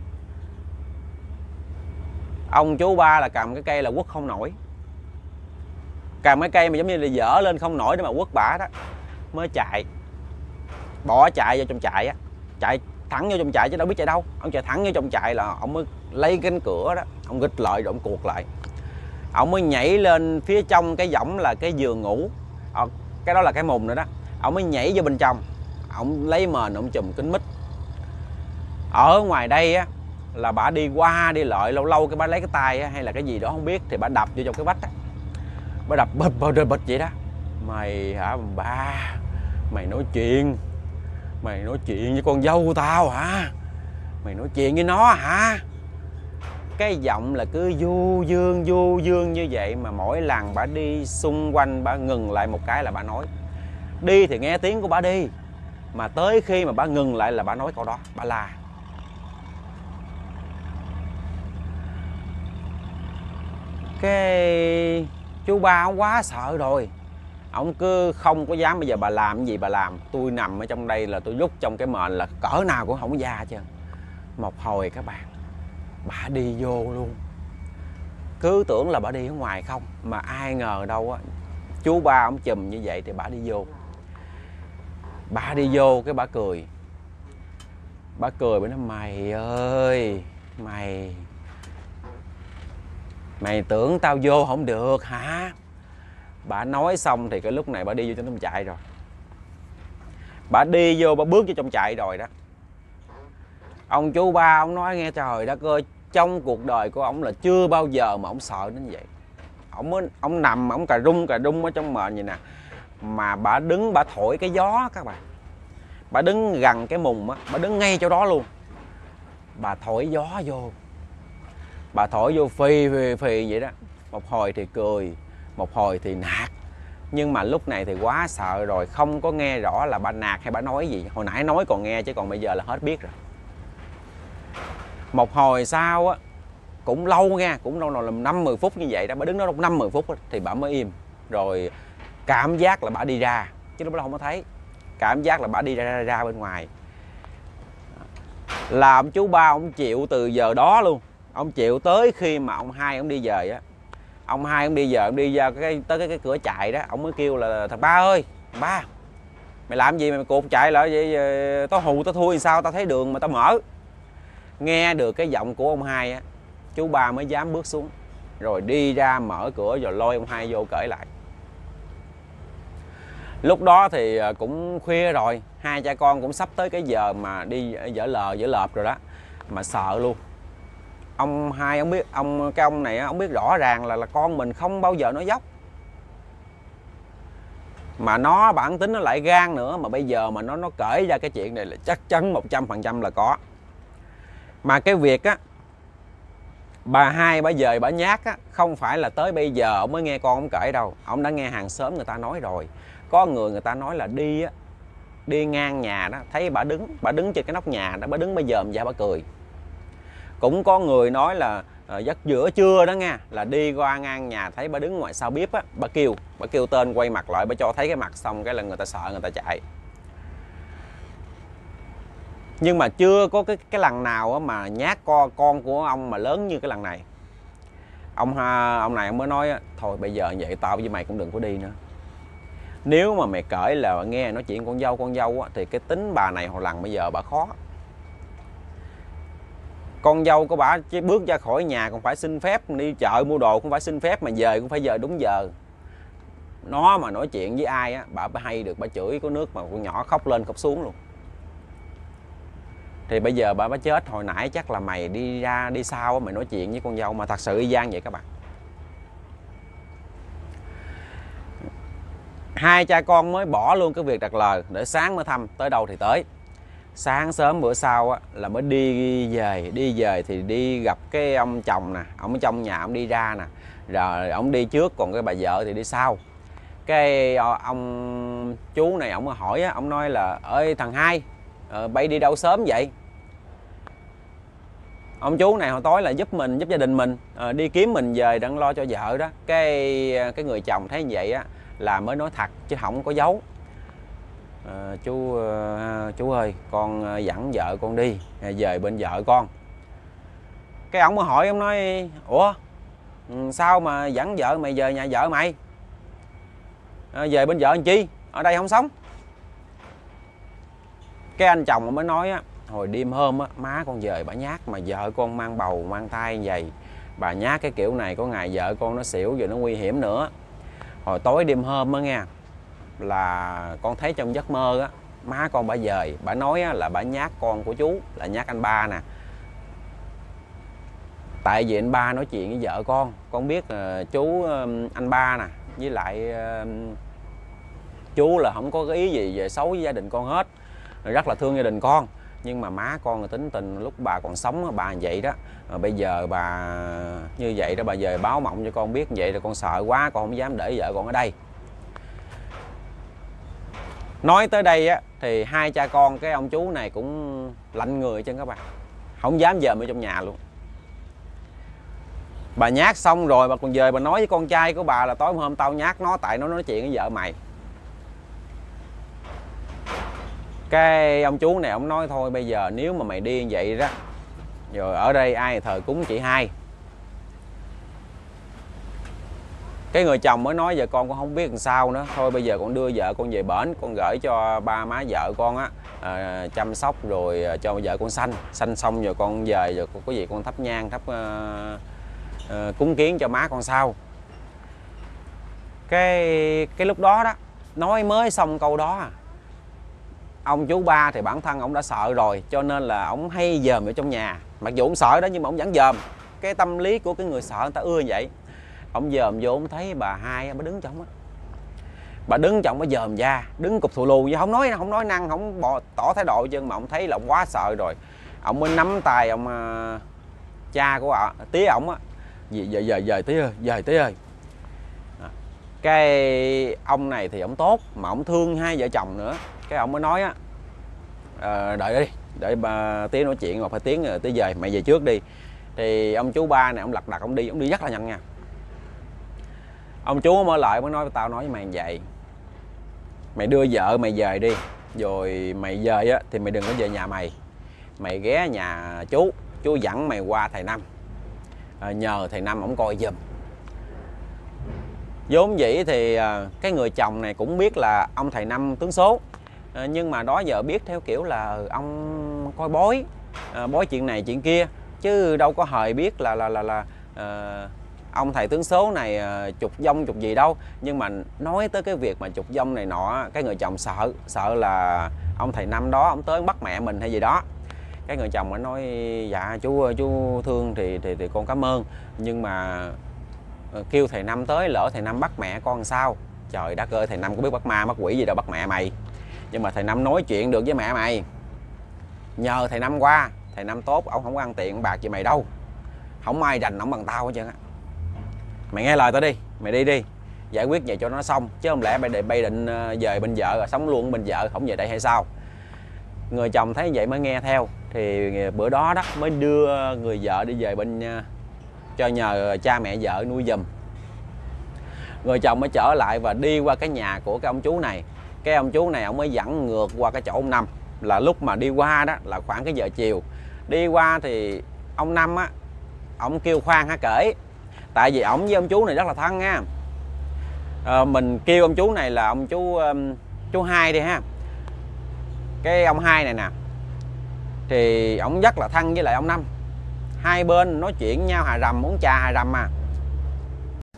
Ông chú ba là cầm cái cây là quất không nổi, cầm cái cây mà giống như là dở lên không nổi để mà quất bả đó. Mới bỏ chạy vô trong trại á, chạy thẳng vô trong trại chứ đâu biết chạy đâu. Ông chạy thẳng vô trong trại là ông mới lấy cánh cửa đó, ông gịch lại rồi ông cuột lại. Ông mới nhảy lên phía trong cái võng là cái giường ngủ, cái đó là cái mùng nữa đó. Ông mới nhảy vô bên trong, ông lấy mền ông chùm kín mít. Ở ngoài đây á là bà đi qua đi lại, lâu lâu cái bà lấy cái tay á, hay là cái gì đó không biết, thì bà đập vô trong cái vách á, bà đập bịch vậy đó. Mày hả ba, mày nói chuyện với con dâu tao hả, mày nói chuyện với nó hả? Cái giọng là cứ du dương như vậy, mà mỗi lần bà đi xung quanh bà ngừng lại một cái là bà nói. Đi thì nghe tiếng của bà đi, mà tới khi mà bà ngừng lại là bà nói câu đó, bà la. Cái chú ba ông quá sợ rồi, ông cứ không có dám, bây giờ bà làm cái gì bà làm, tôi nằm ở trong đây là tôi rút trong cái mền là cỡ nào cũng không ra chứ. Một hồi các bạn, bà đi vô luôn. Cứ tưởng là bà đi ở ngoài không, mà ai ngờ đâu á, chú ba ông chùm như vậy thì bà đi vô. Bà đi vô cái bà cười, bà nói mày ơi, mày tưởng tao vô không được hả? Bà nói xong thì cái lúc này bà đi vô trong trại rồi. Bà đi vô, bà bước vô trong trại rồi đó. Ông chú ba ông nói nghe trời đất ơi, trong cuộc đời của ông là chưa bao giờ mà ông sợ đến vậy. Ông nằm, ông cà rung ở trong mền vậy nè. Mà bà đứng, bà thổi cái gió các bạn. Bà đứng gần cái mùng á, bà đứng ngay chỗ đó luôn. Bà thổi gió vô. Bà thổi vô phì vậy đó. Một hồi thì cười, một hồi thì nạt. Nhưng mà lúc này thì quá sợ rồi, không có nghe rõ là bà nạt hay bà nói gì. Hồi nãy nói còn nghe chứ còn bây giờ là hết biết rồi. Một hồi sau á, cũng lâu nha, cũng đâu là 5-10 phút như vậy đó. Bà đứng đó 5-10 phút thì bà mới im. Rồi cảm giác là bà đi ra, chứ lúc đó không có thấy. Cảm giác là bà đi ra bên ngoài. Là ông chú ba ông chịu từ giờ đó luôn. Ông chịu tới khi mà ông Hai ông đi về á. Ông Hai ông đi về, ông đi ra tới cái cửa trại đó. Ông mới kêu là thằng ba ơi, ba, mày làm gì mày cột chạy lại vậy? Tao hù tao thui sao, tao thấy đường mà tao mở. Nghe được cái giọng của ông Hai á, chú ba mới dám bước xuống. Rồi đi ra mở cửa rồi lôi ông Hai vô cởi lại. Lúc đó thì cũng khuya rồi, hai cha con cũng sắp tới cái giờ mà đi dở lợp rồi đó. Mà sợ luôn. Ông Hai ông biết, cái ông này ông biết rõ ràng là con mình không bao giờ nói dốc. Mà nó bản tính nó lại gan nữa, mà bây giờ mà nó cởi ra cái chuyện này là chắc chắn 100% là có. Mà cái việc á, bà Hai bà dời bà nhát á, không phải là tới bây giờ ông mới nghe con ông kể đâu. Ông đã nghe hàng xóm người ta nói rồi. Có người ta nói là đi ngang nhà đó, thấy bà đứng trên cái nóc nhà đó, bà đứng bà dòm ra bà cười. Cũng có người nói là giấc giữa trưa đó nha, là đi qua ngang nhà thấy bà đứng ngoài sau bếp á, bà kêu tên, quay mặt lại, bà cho thấy cái mặt xong cái là người ta sợ, người ta chạy. Nhưng mà chưa có cái lần nào mà nhát con của ông mà lớn như cái lần này. Ông này ông mới nói thôi bây giờ vậy tao với mày cũng đừng có đi nữa. Nếu mà mày cởi là nghe nói chuyện con dâu á, thì cái tính bà này hồi lần bây giờ bà khó. Con dâu của bà chỉ bước ra khỏi nhà còn phải xin phép, đi chợ mua đồ cũng phải xin phép, mà về cũng phải giờ đúng giờ. nó mà nói chuyện với ai á, bà hay được bà chửi có nước mà con nhỏ khóc lên khóc xuống luôn. Thì bây giờ bà chết hồi nãy chắc là mày đi ra đi sau mày nói chuyện với con dâu, mà thật sự y gian vậy các bạn. Hai cha con mới bỏ luôn cái việc đặt lời để sáng mới thăm, tới đâu thì tới. Sáng sớm bữa sau á, là mới đi về thì đi gặp cái ông chồng nè, ông ở trong nhà ông đi ra nè, rồi ông đi trước còn cái bà vợ thì đi sau. Cái ông chú này ông hỏi á, ông nói là ơi thằng Hai, bay đi đâu sớm vậy? Ông chú này hồi tối là giúp gia đình mình, đi kiếm mình về đang lo cho vợ đó. Cái người chồng thấy như vậy á là mới nói thật chứ không có giấu. Chú ơi, con dẫn vợ con đi về bên vợ con. Cái ông mới hỏi, ông nói ủa sao mà dẫn vợ mày về nhà vợ mày, về bên vợ làm chi, ở đây không sống? Cái anh chồng mới nói á, hồi đêm hôm á, má con về bà nhát, mà vợ con mang bầu mang thai vậy, bà nhát cái kiểu này có ngày vợ con nó xỉu rồi nó nguy hiểm nữa. Hồi tối đêm hôm á nghe, là con thấy trong giấc mơ á, má con bà về, bà nói á, là bà nhát con của chú, là nhát anh ba nè. Tại vì anh ba nói chuyện với vợ con biết chú anh ba nè, với lại chú là không có cái ý gì về xấu với gia đình con hết, rất là thương gia đình con. Nhưng mà má con là tính tình lúc bà còn sống bà vậy đó, bây giờ bà như vậy đó, bà về báo mộng cho con biết vậy, rồi con sợ quá, con không dám để vợ con ở đây. Nói tới đây á thì hai cha con cái ông chú này cũng lạnh người chân các bạn, không dám dòm ở trong nhà luôn. Bà nhát xong rồi bà còn về bà nói với con trai của bà là tối hôm tao nhát nó tại nó nói chuyện với vợ mày. Cái ông chú này ông nói thôi bây giờ nếu mà mày đi như vậy đó, rồi ở đây ai thờ cúng chị Hai. Cái người chồng mới nói giờ con cũng không biết làm sao nữa, thôi bây giờ con đưa vợ con về bển, con gửi cho ba má vợ con á chăm sóc, rồi cho vợ con sanh xong rồi con về, rồi có gì con thắp nhang cúng kiến cho má con sau. Cái lúc đó đó, nói mới xong câu đó ông chú ba thì bản thân ông đã sợ rồi, cho nên là ông hay dòm ở trong nhà. Mặc dù ông sợ đó nhưng mà ông vẫn dòm. Cái tâm lý của cái người sợ người ta ưa như vậy. Ông dòm vô ông thấy bà Hai bà đứng trong á, bà đứng trong bà dòm ra, đứng cục thù lù, không nói năng, không tỏ thái độ chứ, mà ông thấy là ông quá sợ rồi. Ông mới nắm tay ông cha của tía ổng á, về tía ơi. Cái ông này thì ông tốt mà ông thương hai vợ chồng nữa. Cái ông mới nói á, đợi đi, đợi bà tía nói chuyện mà phải tiếng rồi tía về, mày về trước đi. Thì ông chú ba này ông lật đật ông đi rất là nhanh nha. Ông chú mới lại mới nói tao nói với mày vậy, mày đưa vợ mày về đi, rồi mày về á thì mày đừng có về nhà mày ghé nhà chú dẫn mày qua thầy Năm, nhờ thầy Năm ổng coi giùm. Vốn dĩ thì cái người chồng này cũng biết là ông thầy Năm tướng số, nhưng mà đó giờ biết theo kiểu là ông coi bói, bói chuyện này chuyện kia, chứ đâu có hề biết là ông thầy tướng số này trục vong trục gì đâu. Nhưng mà nói tới cái việc mà trục vong này nọ, cái người chồng sợ là ông thầy Năm đó ông tới bắt mẹ mình hay gì đó. Cái người chồng mới nói dạ chú thương thì con cảm ơn, nhưng mà kêu thầy Năm tới lỡ thầy Năm bắt mẹ con sao? Trời đất ơi, thầy Năm có biết bắt ma bắt quỷ gì đâu bắt mẹ mày. Nhưng mà thầy Năm nói chuyện được với mẹ mày, nhờ thầy Năm qua. Thầy Năm tốt, ông không có ăn tiền bạc gì mày đâu, không ai rành ổng bằng tao hết trơn á. Mày nghe lời tao đi, mày đi giải quyết vậy cho nó xong, chứ không lẽ bay định về bên vợ rồi sống luôn bên vợ, không về đây hay sao? Người chồng thấy vậy mới nghe theo. Thì bữa đó mới đưa người vợ đi về bên cho nhờ cha mẹ vợ nuôi giùm. Người chồng mới trở lại và đi qua cái nhà của cái ông chú này. Cái ông chú này ông mới dẫn ngược qua cái chỗ ông Năm. Là lúc mà đi qua đó là khoảng cái giờ chiều. Đi qua thì ông Năm á, ông kêu khoan hả kể. Tại vì ổng với ông chú này rất là thân nha. Mình kêu ông chú này là ông chú Hai đi ha. Cái ông Hai này nè, thì ổng rất là thân với lại ông Năm. Hai bên nói chuyện nhau hà rầm, uống trà hà rầm mà.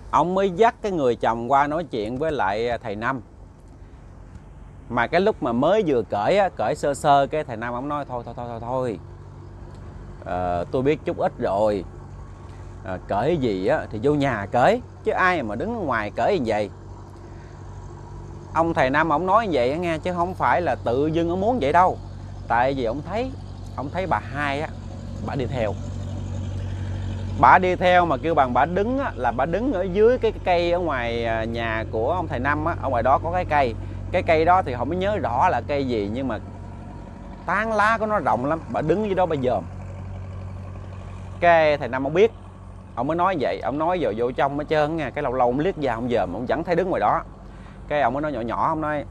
ông mới dắt cái người chồng qua nói chuyện với lại thầy Năm. Mà cái lúc mà mới vừa cởi á, cởi sơ sơ cái thầy Năm ông nói thôi, tôi biết chút ít rồi, cởi gì á thì vô nhà cởi, chứ ai mà đứng ngoài cởi như vậy. Ông thầy Năm ông nói như vậy nghe, chứ không phải là tự dưng ông muốn vậy đâu. Tại vì ông thấy bà Hai á, bà đi theo. Bà đi theo mà kêu bằng bà đứng á, là bà đứng ở dưới cái cây ở ngoài nhà của ông thầy Năm á. Ở ngoài đó có cái cây. Cái cây đó thì không nhớ rõ là cây gì, nhưng mà tán lá của nó rộng lắm. Bà đứng dưới đó bà dòm. Cái thầy Năm ông biết, ông mới nói vậy. Ông nói giờ vô trong hết trơn nha. Cái lâu lâu ông liếc ra ông dòm, ông chẳng thấy đứng ngoài đó. Cái ông mới nói nhỏ nhỏ, ông nói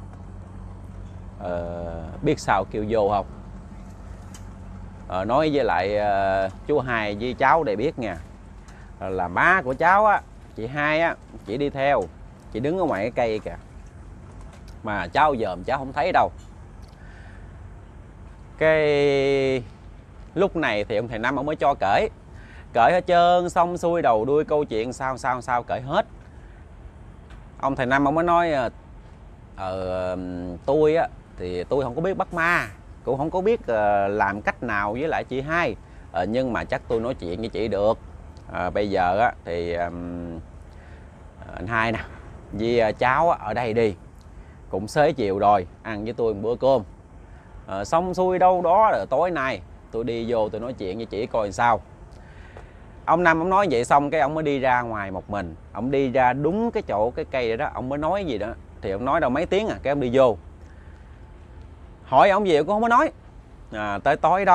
biết sao kêu vô không? Nói với lại chú Hai với cháu để biết nha, là má của cháu á, chị Hai á, chị đi theo, chị đứng ở ngoài cái cây kìa, mà cháu dòm cháu không thấy đâu. Cái lúc này thì ông thầy Năm ông mới cho cởi hết trơn, xong xuôi đầu đuôi câu chuyện sao cởi hết. Ông thầy Năm ông mới nói tôi á thì tôi không có biết bắt ma, cũng không có biết làm cách nào với lại chị Hai, nhưng mà chắc tôi nói chuyện với chị được. Bây giờ á thì anh Hai nè với cháu ở đây đi, cũng xế chiều rồi, ăn với tôi một bữa cơm, xong xuôi đâu đó rồi tối nay tôi đi vô tôi nói chuyện với chị coi sao. Ông Năm ông nói vậy xong cái ông mới đi ra ngoài một mình. Ông đi ra đúng cái chỗ cái cây đó, ông mới nói gì đó. Thì ông nói đâu mấy tiếng cái ông đi vô. Hỏi ông gì cũng không có nói. Tới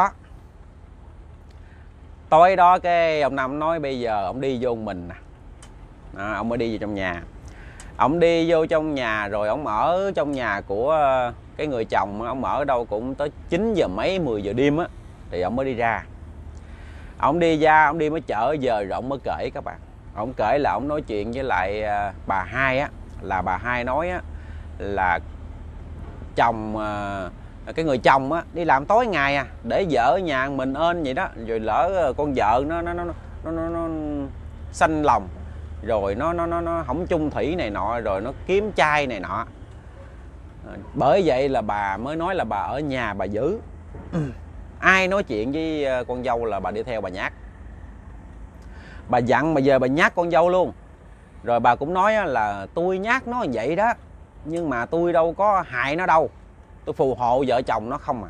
tối đó cái ông Năm nói bây giờ ông đi vô mình nè. Ông mới đi vô trong nhà. Ông đi vô trong nhà rồi ông ở trong nhà của cái người chồng. Ông ở đâu cũng tới 9 giờ mấy 10 giờ đêm á, thì ông mới đi ra. Ông đi ra, ông đi mới chợ giờ rồi ông mới kể các bạn. Ông kể là ông nói chuyện với lại bà Hai á, là bà Hai nói á là chồng, cái người chồng á đi làm tối ngày để vợ ở nhà mình ơn vậy đó, rồi lỡ con vợ nó xanh lòng, rồi nó không chung thủy này nọ, rồi nó kiếm trai này nọ. Bởi vậy là bà mới nói là bà ở nhà bà giữ. Ai nói chuyện với con dâu là bà đi theo bà nhát. Bà dặn mà giờ bà nhát con dâu luôn. Rồi bà cũng nói là tôi nhát nó vậy đó, nhưng mà tôi đâu có hại nó đâu, tôi phù hộ vợ chồng nó không à.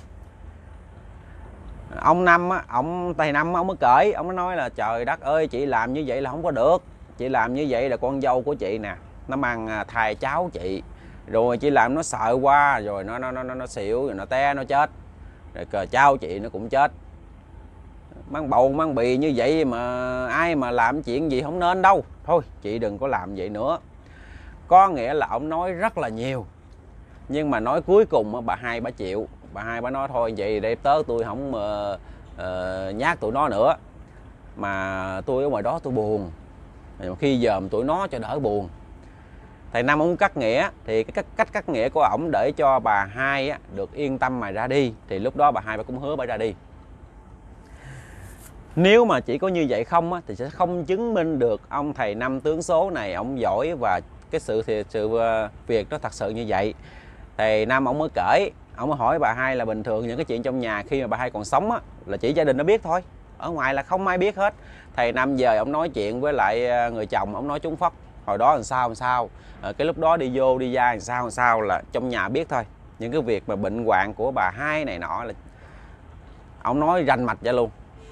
Ông Năm á, ông thầy Năm ông mới cởi, ông mới nói là trời đất ơi, chị làm như vậy là không có được. Chị làm như vậy là con dâu của chị nè, nó mang thai cháu chị, rồi chị làm nó sợ quá, rồi nó xỉu, rồi nó té nó chết, rồi cháu chị nó cũng chết. Mang bầu mang bì như vậy mà ai mà làm chuyện gì không nên đâu. Thôi chị đừng có làm vậy nữa. Có nghĩa là ông nói rất là nhiều, nhưng mà nói cuối cùng bà Hai bà chịu. Bà Hai bà nói thôi vậy để tớ tôi không nhát tụi nó nữa, mà tôi ở ngoài đó tôi buồn, khi dòm tụi nó cho đỡ buồn. Thầy Năm ông cắt nghĩa, thì cái cách cắt nghĩa của ổng để cho bà Hai á, được yên tâm mà ra đi. Thì lúc đó bà Hai bà cũng hứa bà ra đi. Nếu mà chỉ có như vậy không á, thì sẽ không chứng minh được ông thầy Năm tướng số này ông giỏi, và cái sự việc nó thật sự như vậy. Thầy Năm ông mới kể, ông mới hỏi bà Hai là bình thường những cái chuyện trong nhà khi mà bà Hai còn sống á, là chỉ gia đình nó biết thôi, ở ngoài là không ai biết hết. Thầy Năm giờ ông nói chuyện với lại người chồng, ông nói trúng phóc. Hồi đó làm sao cái lúc đó đi vô đi ra làm sao là trong nhà biết thôi. Những cái việc mà bệnh hoạn của bà Hai này nọ là ông nói rành mạch ra luôn.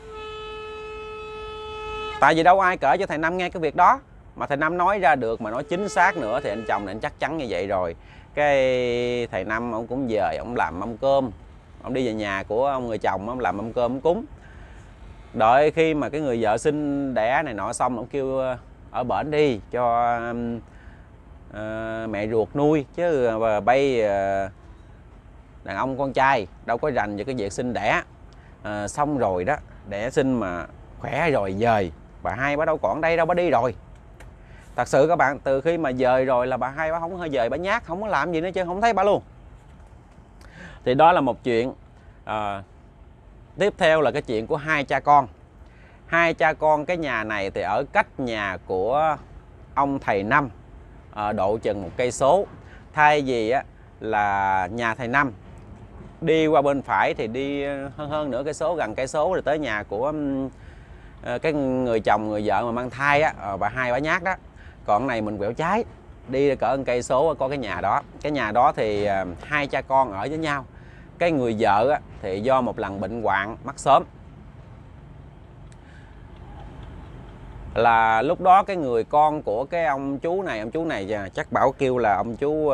Tại vì đâu ai kể cho thầy Năm nghe cái việc đó, mà thầy Năm nói ra được mà nói chính xác nữa thì anh chồng này anh chắc chắn như vậy rồi. Cái thầy Năm ông cũng về, ông làm mâm cơm, ông đi về nhà của ông người chồng, ông làm mâm cơm ông cúng. Đợi khi mà cái người vợ sinh đẻ này nọ xong, ông kêu ở bển đi cho mẹ ruột nuôi, chứ bay đàn ông con trai đâu có rành về cái việc sinh đẻ. Xong rồi đó, đẻ sinh mà khỏe rồi dời, bà Hai bà đâu còn đây đâu, bà đi rồi. Thật sự các bạn, từ khi mà dời rồi là bà Hai bà không hơi dời, bà nhát, không có làm gì nữa chứ không thấy bà luôn. Thì đó là một chuyện. Tiếp theo là cái chuyện của hai cha con. Hai cha con cái nhà này thì ở cách nhà của ông thầy Năm độ chừng 1 cây số. Thay vì á, là nhà thầy Năm đi qua bên phải thì đi hơn nửa cây số, gần cây số rồi tới nhà của cái người chồng người vợ mà mang thai á, bà hai bà nhát đó. Còn này mình quẹo trái đi cỡ 1 cây số có cái nhà đó. Cái nhà đó thì hai cha con ở với nhau. Cái người vợ á, thì do một lần bệnh hoạn mất sớm, là lúc đó cái người con của cái ông chú này chắc Bảo kêu là ông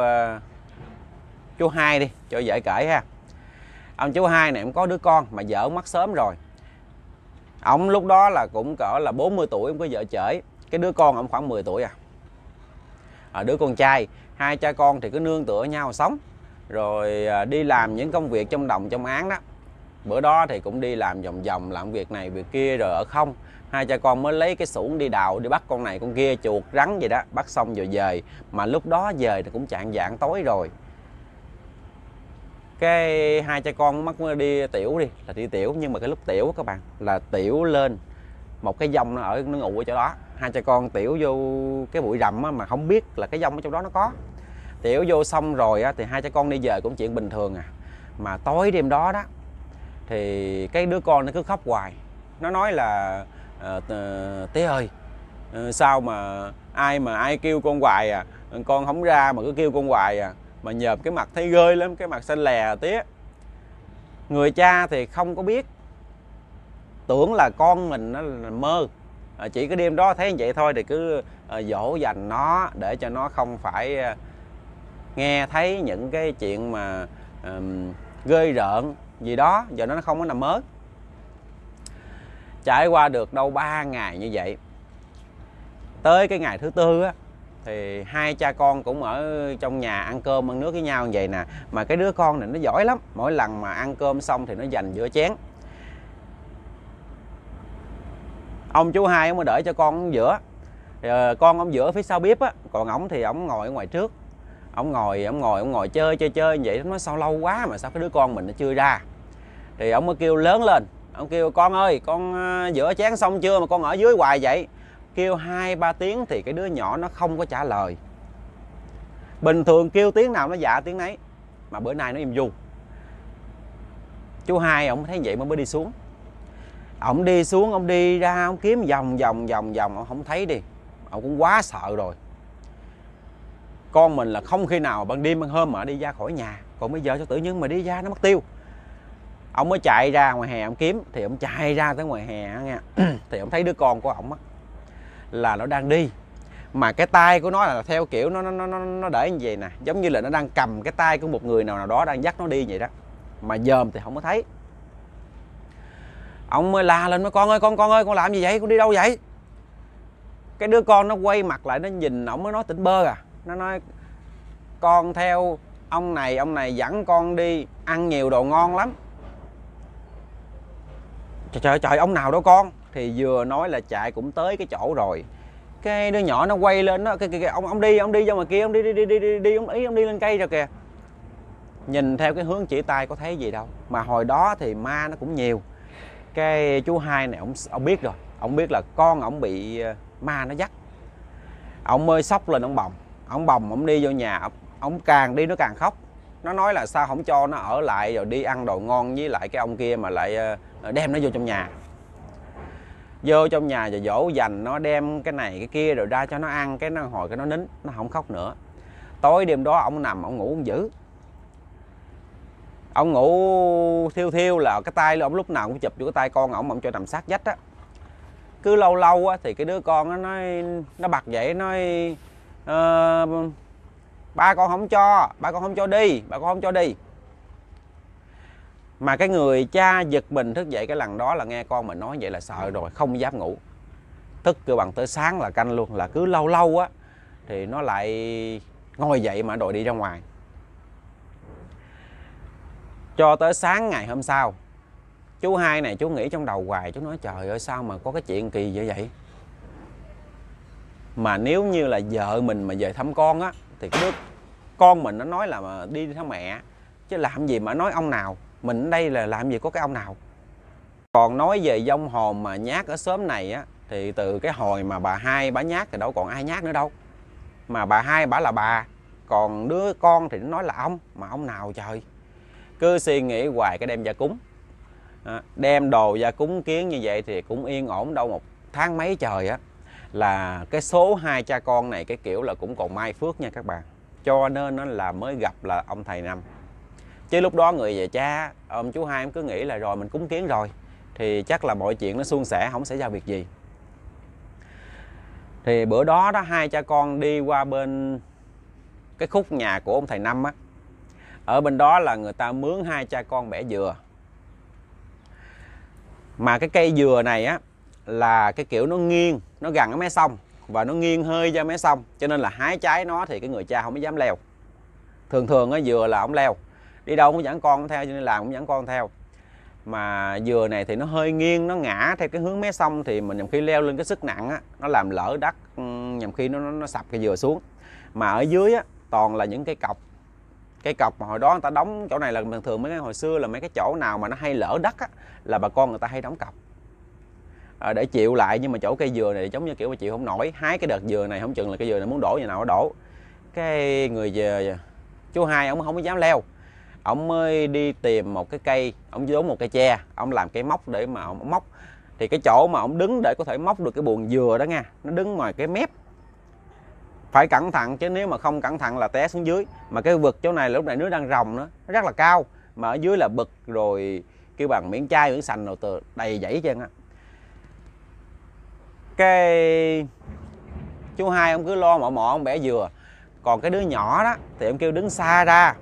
chú Hai đi cho dễ kể ha. Ông chú Hai này cũng có đứa con mà vợ mất sớm rồi. Ông lúc đó là cũng cỡ là 40 tuổi, ông có vợ trễ. Cái đứa con ông khoảng 10 tuổi đứa con trai. Hai cha con thì cứ nương tựa nhau sống, rồi đi làm những công việc trong đồng trong áng đó. Bữa đó thì cũng đi làm vòng vòng, làm việc này việc kia rồi ở không. Hai cha con mới lấy cái xuồng đi đào, đi bắt con này con kia, chuột rắn gì đó, bắt xong rồi về. Mà lúc đó về thì cũng chạng vạng tối rồi. Cái hai cha con mắc đi tiểu đi, là đi tiểu, nhưng mà cái lúc tiểu các bạn là tiểu lên một cái dông nó ngủ ở chỗ đó. Hai cha con tiểu vô cái bụi rậm mà không biết là cái dông ở trong đó nó có. Tiểu vô xong rồi thì hai cha con đi về cũng chuyện bình thường Mà tối đêm đó đó thì cái đứa con nó cứ khóc hoài. Nó nói là Tế ơi, sao mà ai kêu con hoài con không ra mà cứ kêu con hoài mà nhờm cái mặt thấy ghê lắm, cái mặt xanh lè tía. Người cha thì không có biết, tưởng là con mình nó là mơ. Chỉ cái đêm đó thấy như vậy thôi thì cứ dỗ dành nó để cho nó không phải nghe thấy những cái chuyện mà ghê rợn gì đó, giờ nó không có nằm mơ. Trải qua được đâu 3 ngày như vậy, tới cái ngày thứ tư á, thì hai cha con cũng ở trong nhà ăn cơm ăn nước với nhau như vậy nè. Mà cái đứa con này nó giỏi lắm, mỗi lần mà ăn cơm xong thì nó dành giữa chén. Ông chú Hai ông mới đợi cho con ở giữa, con ông giữa phía sau bếp á, còn ổng thì ổng ngồi ở ngoài trước. Ổng ngồi chơi như vậy. Nó sao lâu quá mà sao cái đứa con mình nó chưa ra. Thì ổng mới kêu lớn lên, ông kêu con ơi, con rửa chén xong chưa mà con ở dưới hoài vậy. Kêu 2-3 tiếng thì cái đứa nhỏ nó không có trả lời. Bình thường kêu tiếng nào nó dạ tiếng nấy, mà bữa nay nó im du. Chú Hai ổng thấy vậy mới đi xuống. Ổng đi xuống, ổng đi ra, ổng kiếm vòng, ổng không thấy đi. Ổng cũng quá sợ rồi. Con mình là không khi nào ban đêm ban hôm mà đi ra khỏi nhà, còn bây giờ sao tự nhiên mà đi ra nó mất tiêu. Ông mới chạy ra ngoài hè ông kiếm, thì ông chạy ra tới ngoài hè nha. Thì ông thấy đứa con của ổng là nó đang đi, mà cái tay của nó là theo kiểu nó để như vậy nè, giống như là nó đang cầm cái tay của một người nào đó đang dắt nó đi vậy đó, mà dòm thì không có thấy. Ông mới la lên, con ơi con làm gì vậy, con đi đâu vậy? Cái đứa con nó quay mặt lại, nó nhìn ổng mới nói tỉnh bơ nó nói con theo ông này dẫn con đi ăn nhiều đồ ngon lắm. Trời ông nào đó con? Thì vừa nói là chạy cũng tới cái chỗ rồi. Cái đứa nhỏ nó quay lên đó, ông đi ra ngoài kia, ông đi lên cây rồi kìa. Nhìn theo cái hướng chỉ tay có thấy gì đâu. Mà hồi đó thì ma nó cũng nhiều. Cái chú Hai này ông biết rồi, ông biết là con ông bị ma nó dắt. Ông mới xốc lên ông bồng ông đi vô nhà. Ông càng đi nó càng khóc. Nó nói là sao không cho nó ở lại rồi đi ăn đồ ngon với lại cái ông kia, mà lại đem nó vô trong nhà. Vô trong nhà rồi dỗ dành nó, đem cái này cái kia rồi ra cho nó ăn. Cái nó hồi cái nó nín, nó không khóc nữa. Tối đêm đó ông nằm ông ngủ ông dữ. Ông ngủ thiêu là cái tay ông lúc nào cũng chụp vô cái tay con ông cho nằm sát vách á. Cứ lâu lâu á thì cái đứa con nó bật dậy nói ba con không cho đi. Mà cái người cha giật mình thức dậy cái lần đó là nghe con mình nói vậy là sợ rồi, không dám ngủ. Thức kêu bằng tới sáng là canh luôn, là cứ lâu lâu á thì nó lại ngồi dậy mà đòi đi ra ngoài. Cho tới sáng ngày hôm sau, chú Hai này chú nghĩ trong đầu hoài, chú nói trời ơi sao mà có cái chuyện kỳ vậy vậy. Mà nếu như là vợ mình mà về thăm con á thì cái đứa con mình nó nói là mà đi thăm mẹ, chứ làm gì mà nói ông nào. Mình ở đây là làm gì có cái ông nào. Còn nói về vong hồn mà nhát ở xóm này á, thì từ cái hồi mà bà hai bả nhát thì đâu còn ai nhát nữa đâu, mà bà hai bả là bà, còn đứa con thì nó nói là ông, mà ông nào trời. Cứ suy nghĩ hoài cái đem gia cúng, đem đồ gia cúng kiến như vậy thì cũng yên ổn đâu một tháng mấy trời á, là cái số hai cha con này cái kiểu là cũng còn may phước nha các bạn. Cho nên nó là mới gặp là ông thầy Năm. Chứ lúc đó người về cha, ông chú hai em cứ nghĩ là rồi mình cúng kiến rồi thì chắc là mọi chuyện nó suôn sẻ, không xảy ra việc gì. Thì bữa đó đó hai cha con đi qua bên cái khúc nhà của ông thầy Năm á. Ở bên đó là người ta mướn hai cha con bẻ dừa. Mà cái cây dừa này á là cái kiểu nó nghiêng, nó gần ở mé sông và nó nghiêng hơi ra mé sông, cho nên là hái trái nó thì cái người cha không có dám leo. Thường thường á dừa là ông leo, đi đâu cũng dẫn con theo, cho nên làm cũng dẫn con theo. Mà dừa này thì nó hơi nghiêng, nó ngã theo cái hướng mé sông thì mình nhầm khi leo lên cái sức nặng á, nó làm lỡ đất, nhầm khi nó sập cái dừa xuống. Mà ở dưới á toàn là những cây cọc. Cây cọc mà hồi đó người ta đóng chỗ này là thường thường mấy cái hồi xưa là mấy cái chỗ nào mà nó hay lỡ đất á, là bà con người ta hay đóng cọc để chịu lại. Nhưng mà chỗ cây dừa này giống như kiểu mà chịu không nổi, hái cái đợt dừa này không chừng là cái dừa này muốn đổ như nào nó đổ. Cái người về chú hai ông không có dám leo, ông mới đi tìm một cái cây, ông vốn một cây tre, ông làm cây móc để mà ông móc. Thì cái chỗ mà ông đứng để có thể móc được cái buồng dừa đó nha, nó đứng ngoài cái mép. Phải cẩn thận chứ nếu mà không cẩn thận là té xuống dưới. Mà cái vực chỗ này lúc này nước đang ròng nữa, nó rất là cao, mà ở dưới là bực rồi kêu bằng miếng chai miếng sành rồi từ đầy dãy chân á. Cái chú hai ông cứ lo mọ mọ ông bẻ dừa, còn cái đứa nhỏ đó thì ông kêu đứng xa ra.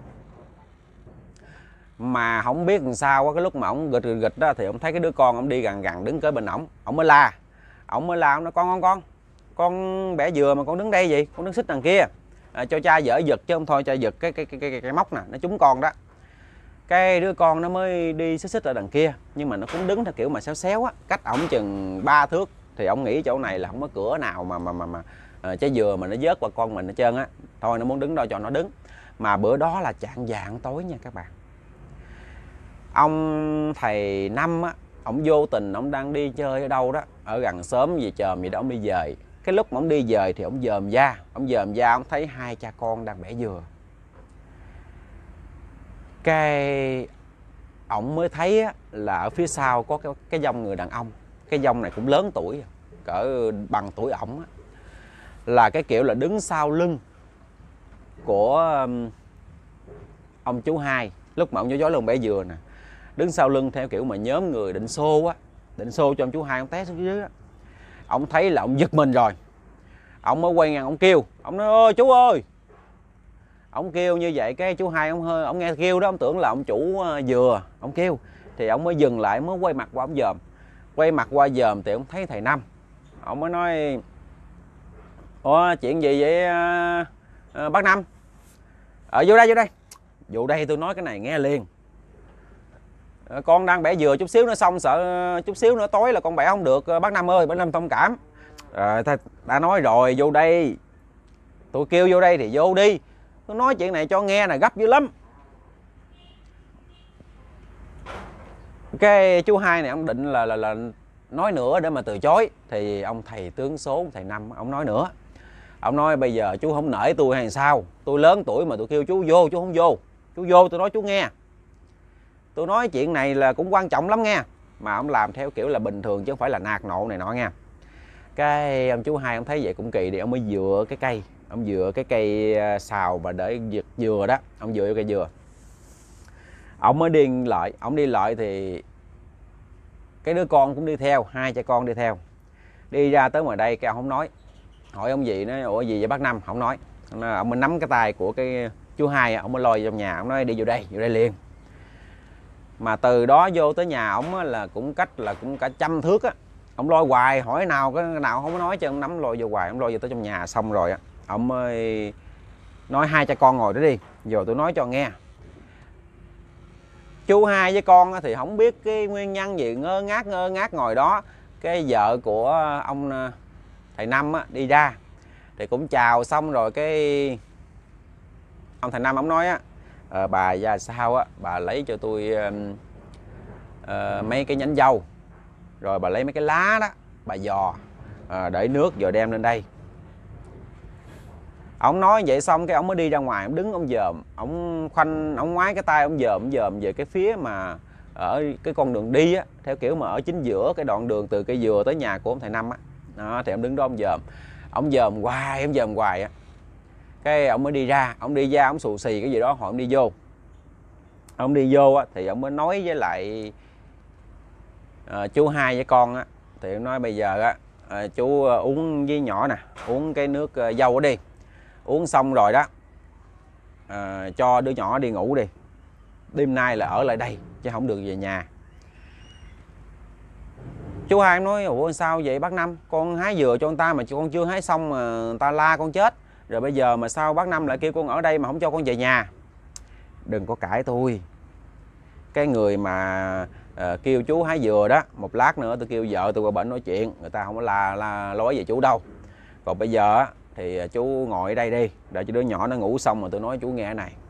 Mà không biết làm sao á, cái lúc mà ông gịch gịch đó thì ông thấy cái đứa con ông đi gần gần đứng kế bên ông mới la. Ông nói con bẻ dừa mà con đứng đây gì, con đứng xích đằng kia, cho cha dở giật chứ không thôi cha giật cái móc nè, nó trúng con đó. Cái đứa con nó mới đi xích ở đằng kia, nhưng mà nó cũng đứng theo kiểu mà xéo xéo á, cách ổng chừng 3 thước. Thì ông nghĩ chỗ này là không có cửa nào mà trái dừa mà nó vớt qua con mình hết trơn á. Thôi nó muốn đứng đâu cho nó đứng. Mà bữa đó là chạng vạng tối nha các bạn. Ông thầy Năm á, ổng vô tình ổng đang đi chơi ở đâu đó ở gần xóm gì chòm gì đó, ổng đi về. Cái lúc mà ổng đi về thì ổng dòm ra, ổng thấy hai cha con đang bẻ dừa. Cái ổng mới thấy á, là ở phía sau có cái dòng người đàn ông. Cái dòng này cũng lớn tuổi, cỡ bằng tuổi ổng á, là cái kiểu là đứng sau lưng của ông chú hai. Lúc mà ông gió lưng bẻ dừa nè, đứng sau lưng theo kiểu mà nhóm người định xô á, định xô cho ông chú hai ông té xuống dưới á. Ông thấy là ông giật mình rồi, ông mới quay ngang ông kêu, ông nói ơi chú ơi. Ông kêu như vậy cái chú hai ông nghe kêu đó, ông tưởng là ông chủ dừa, ông kêu thì ông mới dừng lại, mới quay mặt qua ông dòm. Quay mặt qua dòm thì ông thấy thầy Năm. Ông mới nói ủa chuyện gì vậy bác Năm? Vô đây vô đây tôi nói cái này nghe liền. Con đang bẻ dừa chút xíu nữa xong, sợ chút xíu nữa tối là con bẻ không được bác Năm ơi, bác Năm thông cảm. Ta nói rồi vô đây, tôi kêu vô đây thì vô đi, tôi nói chuyện này cho nghe nè, gấp dữ lắm. Cái chú hai này ông định là nói nữa để mà từ chối, thì ông thầy tướng số thầy Năm ông nói nữa. Ông nói bây giờ chú không nể tôi hay sao, tôi lớn tuổi mà tôi kêu chú vô chú không vô. Chú vô tôi nói chú nghe, tôi nói chuyện này là cũng quan trọng lắm nghe. Mà ông làm theo kiểu là bình thường chứ không phải là nạt nộ này nọ nha. Cái ông chú hai ông thấy vậy cũng kỳ, thì ông mới dựa cái cây, ông dựa cái cây xào mà để giật dừa đó, ông dựa vô cây dừa. Ông mới đi lại thì cái đứa con cũng đi theo, hai cha con đi theo. Đi ra tới ngoài đây cái ông không nói. Hỏi ông gì nói ủa gì vậy bác Năm, không nói. Ông mới nắm cái tay của cái chú hai, ông mới lôi trong nhà, ông nói đi vô đây liền. Mà từ đó vô tới nhà ông là cũng cách là cũng cả 100 thước á. Ông lôi hoài, hỏi nào cái nào không có nói chứ ông nắm lôi vô hoài. Ông lôi vô tới trong nhà xong rồi á, ông mới nói hai cha con ngồi đó đi, giờ tôi nói cho nghe. Chú hai với con thì không biết cái nguyên nhân gì, ngơ ngác ngồi đó. Cái vợ của ông thầy Năm á, đi ra thì cũng chào xong rồi cái ông thầy Năm ông nói á, bà ra sao á, bà lấy cho tôi mấy cái nhánh dâu, rồi bà lấy mấy cái lá đó, bà giò để nước rồi đem lên đây. Ông nói vậy xong cái ông mới đi ra ngoài, ông đứng ông dòm, ông khoanh, ông ngoái cái tay ông dòm về cái phía mà ở cái con đường đi á, theo kiểu mà ở chính giữa cái đoạn đường từ cây dừa tới nhà của ông thầy Năm á. Đó, thì ông đứng đó ông dòm hoài á. Cái ông mới đi ra, ông xù xì cái gì đó, hỏi ông đi vô. Ông đi vô á thì ông mới nói với lại chú hai với con á, thì ông nói bây giờ á chú uống với nhỏ nè, uống cái nước dâu đi, uống xong rồi đó cho đứa nhỏ đi ngủ đi, đêm nay là ở lại đây chứ không được về nhà. Chú hai nói ủa sao vậy bác Năm, con hái dừa cho người ta mà con chưa hái xong mà người ta la con chết rồi, bây giờ mà sao bác Năm lại kêu con ở đây mà không cho con về nhà. Đừng có cãi tôi, cái người mà kêu chú hái dừa đó, một lát nữa tôi kêu vợ tôi qua bệnh nói chuyện, người ta không có la lối về chú đâu. Còn bây giờ thì chú ngồi ở đây đi, đợi cho đứa nhỏ nó ngủ xong rồi tôi nói chú nghe cái này.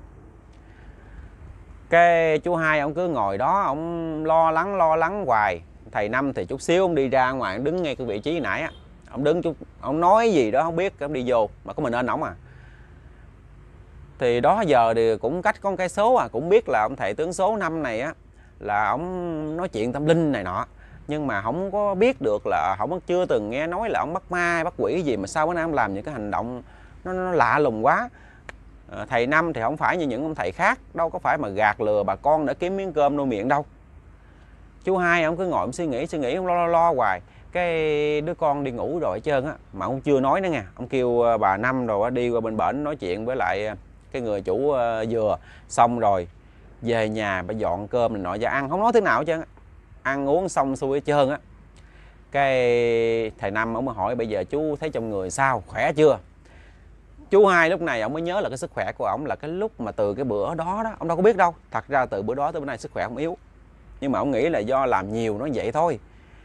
Cái chú hai ông cứ ngồi đó, ông lo lắng hoài. Thầy Năm thì chút xíu ông đi ra ngoài, ông đứng ngay cái vị trí nãy á, ông đứng chút, ông nói gì đó không biết, ông đi vô mà có mình anh ổng à. Thì đó giờ thì cũng cách con cây số cũng biết là ông thầy tướng số năm này á là ông nói chuyện tâm linh này nọ, nhưng mà không có biết được là chưa từng nghe nói là ông bắt ma bắt quỷ gì mà sao bữa nay ông làm những cái hành động nó lạ lùng quá. Thầy Năm thì không phải như những ông thầy khác, đâu có phải mà gạt lừa bà con để kiếm miếng cơm nuôi miệng đâu. Chú hai ông cứ ngồi ông suy nghĩ ông lo hoài. Cái đứa con đi ngủ rồi hết trơn á mà ông chưa nói nữa nha. Ông kêu bà Năm rồi đi qua bên bển nói chuyện với lại cái người chủ dừa, xong rồi về nhà bà dọn cơm này nọ và ăn, không nói thế nào hết trơn á. Ăn uống xong xuôi hết trơn á. Cái thầy Năm ông mới hỏi bây giờ chú thấy trong người sao, khỏe chưa? Chú hai lúc này ông mới nhớ là cái sức khỏe của ông là cái lúc mà từ cái bữa đó ông đâu có biết đâu. Thật ra từ bữa đó tới bữa nay sức khỏe ông yếu, nhưng mà ông nghĩ là do làm nhiều nó vậy thôi.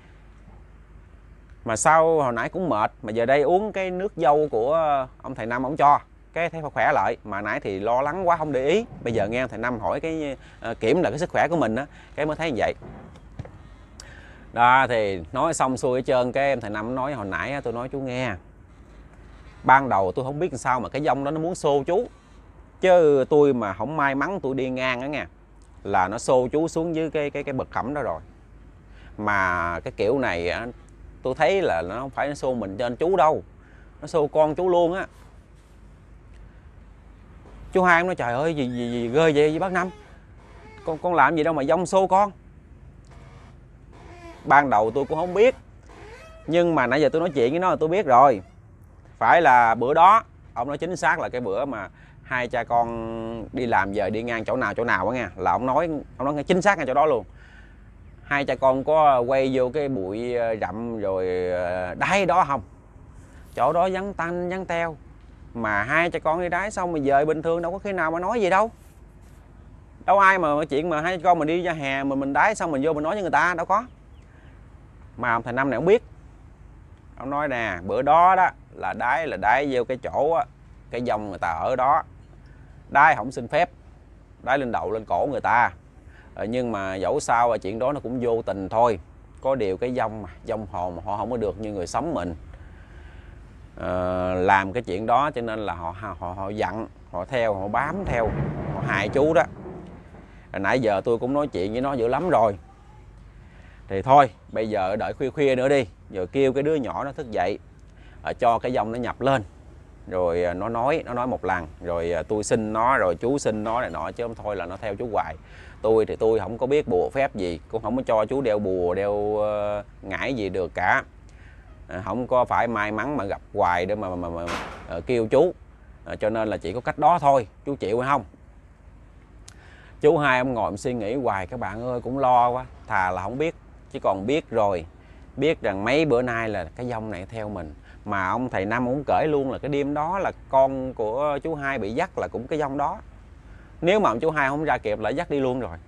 Mà sau hồi nãy cũng mệt, mà giờ đây uống cái nước dâu của ông thầy Năm ông cho, cái thấy khỏe lại. Mà nãy thì lo lắng quá không để ý, bây giờ nghe ông thầy Năm hỏi cái kiểm là cái sức khỏe của mình á, cái mới thấy như vậy. Đó thì nói xong xuôi hết trơn, cái em thầy Năm nói hồi nãy tôi nói chú nghe, ban đầu tôi không biết làm sao mà cái dông đó nó muốn xô chú, chứ tôi mà không may mắn tôi đi ngang á nha là nó xô chú xuống dưới cái bậc khẩm đó rồi. Mà cái kiểu này tôi thấy là nó không phải nó xô mình trên chú đâu, nó xô con chú luôn á. Chú hai nói trời ơi gì ghê vậy bác Năm, con làm gì đâu mà dông xô con. Ban đầu tôi cũng không biết, nhưng mà nãy giờ tôi nói chuyện với nó là tôi biết rồi. Phải là bữa đó ông nói chính xác là cái bữa mà hai cha con đi làm về đi ngang chỗ nào á nha, là ông nói chính xác ngay chỗ đó luôn. Hai cha con có quay vô cái bụi rậm rồi đáy đó không, chỗ đó vắng tanh vắng teo, mà hai cha con đi đáy xong mà về bình thường đâu có khi nào mà nói gì đâu. Đâu ai mà chuyện mà hai cha con mình đi ra hè mà mình đáy xong mình vô mình nói với người ta, đâu có. Mà ông thầy Năm này không biết, ông nói nè bữa đó đó là đáy vô cái chỗ á, cái dòng người ta ở đó, đáy không xin phép, đáy lên đầu lên cổ người ta. Nhưng mà dẫu sao chuyện đó nó cũng vô tình thôi, có điều cái dông hồn mà họ không có được như người sống mình làm cái chuyện đó, cho nên là họ giận, họ theo, họ bám theo, họ hại chú đó. Nãy giờ tôi cũng nói chuyện với nó dữ lắm rồi, thì thôi bây giờ đợi khuya nữa đi, rồi kêu cái đứa nhỏ nó thức dậy, cho cái dông nó nhập lên, rồi nó nói một lần, rồi tôi xin nó, rồi chú xin nó này nọ, chứ không thôi là nó theo chú hoài. Tôi thì tôi không có biết bùa phép gì, cũng không có cho chú đeo bùa đeo ngải gì được cả. Không có phải may mắn mà gặp hoài để mà kêu chú, cho nên là chỉ có cách đó thôi, chú chịu hay không? Chú hai ông ngồi ông suy nghĩ hoài các bạn ơi, cũng lo quá, thà là không biết chứ còn biết rồi, biết rằng mấy bữa nay là cái dông này theo mình. Mà ông thầy Năm cũng kể luôn là cái đêm đó là con của chú hai bị dắt là cũng cái dông đó, nếu mà ông chú hai không ra kịp là dắt đi luôn rồi.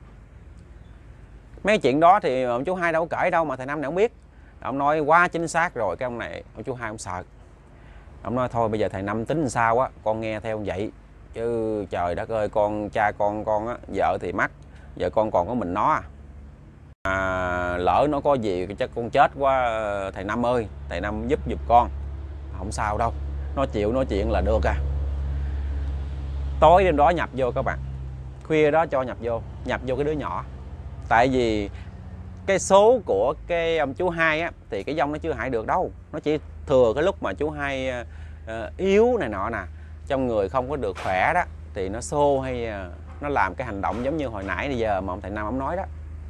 Mấy chuyện đó thì ông chú hai đâu có kể đâu mà thầy Năm này không biết. Ông nói quá chính xác rồi, cái ông chú hai ông sợ. Ông nói thôi bây giờ thầy Năm tính sao á, con nghe theo vậy chứ trời đất ơi, cha con á, vợ thì mắc, vợ con còn có mình nó à. lỡ nó có gì chắc con chết quá thầy Năm ơi, thầy Năm giúp giùm con. Không sao đâu, nói chịu nói chuyện là được à. Tối đêm đó nhập vô các bạn, khuya đó cho nhập vô cái đứa nhỏ. Tại vì cái số của cái ông chú Hai á thì cái dông nó chưa hại được đâu, nó chỉ thừa cái lúc mà chú Hai yếu này nọ nè, trong người không có được khỏe đó, thì nó xô hay nó làm cái hành động giống như hồi nãy bây giờ mà ông thầy Năm ông nói đó.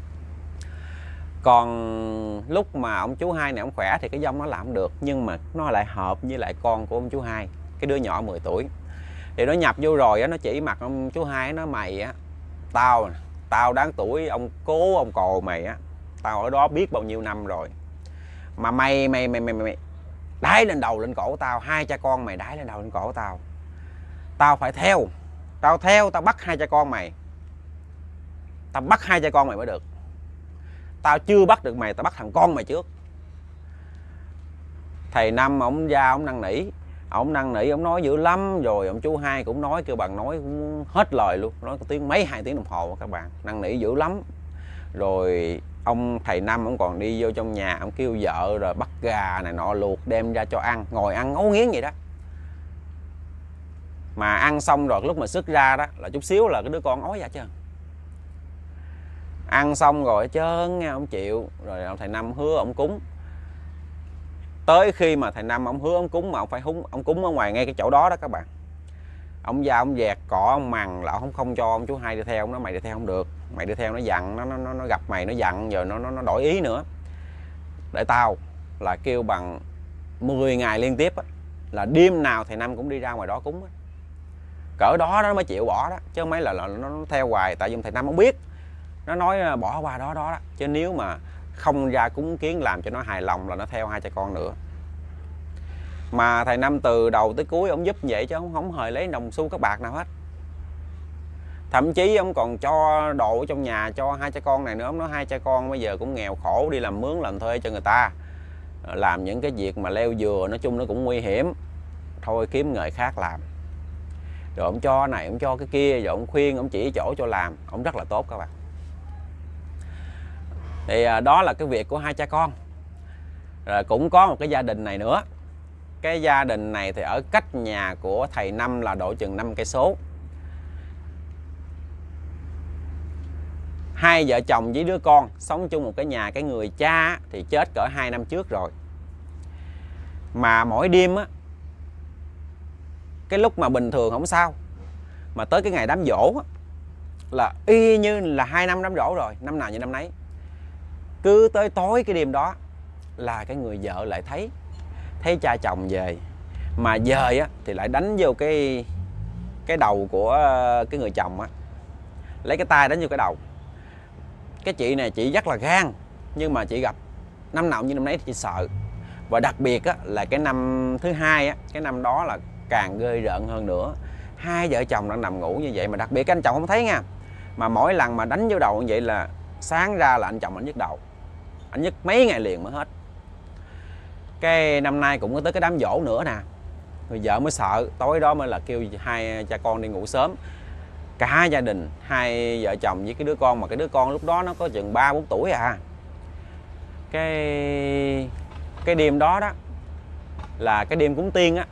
Còn lúc mà ông chú Hai này ông khỏe thì cái dông nó làm được, nhưng mà nó lại hợp với lại con của ông chú Hai, cái đứa nhỏ 10 tuổi. Thì nó nhập vô rồi á, nó chỉ mặt ông chú Hai, nó mày á, tao đáng tuổi ông cố ông cồ mày á, tao ở đó biết bao nhiêu năm rồi, mà mày đái lên đầu lên cổ tao, hai cha con mày đái lên đầu lên cổ tao, tao phải theo, tao bắt hai cha con mày, tao bắt hai cha con mày mới được, tao chưa bắt được mày, tao bắt thằng con mày trước. Thầy Năm ổng ra ổng năn nỉ, ổng nói dữ lắm. Rồi ông chú Hai cũng nói, kêu bằng nói cũng hết lời luôn, nói tiếng mấy 2 tiếng đồng hồ các bạn, năn nỉ dữ lắm. Rồi ông thầy Năm ổng còn đi vô trong nhà, ổng kêu vợ rồi bắt gà này nọ luộc đem ra cho ăn, ngồi ăn ngấu nghiến vậy đó. Mà ăn xong rồi lúc mà sức ra đó là chút xíu là cái đứa con ói ra chứ. Ăn xong rồi hết trơn nghe, ông chịu. Rồi ông thầy Năm hứa ông cúng. Tới khi mà thầy Năm ông hứa ông cúng, mà ông phải ông cúng ở ngoài ngay cái chỗ đó đó các bạn. Ông ra ông dẹt cỏ ông mằn là ông không cho ông chú Hai đi theo. Ông nói mày đi theo không được, mày đi theo nó giận, nó gặp mày nó giận, giờ nó đổi ý nữa. Để tao là kêu bằng 10 ngày liên tiếp á, là đêm nào thầy Năm cũng đi ra ngoài đó cúng á. Cỡ đó nó mới chịu bỏ đó, chứ mấy là nó theo hoài. Tại vì thầy Năm không biết, nó nói bỏ qua đó đó, chứ nếu mà không ra cúng kiến làm cho nó hài lòng là nó theo hai cha con nữa. Mà thầy Năm từ đầu tới cuối ông giúp vậy chứ không hề lấy đồng xu các bạc nào hết. Thậm chí ông còn cho đồ ở trong nhà cho hai cha con này nữa. Ông nói hai cha con bây giờ cũng nghèo khổ, đi làm mướn làm thuê cho người ta, làm những cái việc mà leo dừa nói chung nó cũng nguy hiểm, thôi kiếm nghề khác làm. Rồi ông cho này ông cho cái kia, rồi ông khuyên ông chỉ chỗ cho làm, ông rất là tốt các bạn. Thì đó là cái việc của hai cha con. Rồi cũng có một cái gia đình này nữa. Cái gia đình này thì ở cách nhà của thầy Năm là độ chừng 5 cây số. Hai vợ chồng với đứa con sống chung một cái nhà. Cái người cha thì chết cỡ 2 năm trước rồi. Mà mỗi đêm á, cái lúc mà bình thường không sao, mà tới cái ngày đám giỗ á, là y như là 2 năm đám giỗ rồi, năm nào như năm nấy. Cứ tới tối cái đêm đó là cái người vợ lại thấy cha chồng về, mà về á thì lại đánh vô cái đầu của cái người chồng á, lấy cái tay đánh vô cái đầu. Cái chị này chị rất là gan, nhưng mà chị gặp năm nào như năm nấy thì chị sợ. Và đặc biệt á, là cái năm thứ hai á, cái năm đó là càng ghê rợn hơn nữa. Hai vợ chồng đang nằm ngủ như vậy mà đặc biệt cái anh chồng không thấy nha, mà mỗi lần mà đánh vô đầu như vậy là sáng ra là anh chồng anh nhức đầu, anh nhức mấy ngày liền mới hết. Cái năm nay cũng có tới cái đám giỗ nữa nè, người vợ mới sợ, tối đó mới là kêu hai cha con đi ngủ sớm. Cả gia đình, hai vợ chồng với cái đứa con, mà cái đứa con lúc đó nó có chừng 3-4 tuổi à. Cái đêm đó đó là cái đêm cúng tiên á,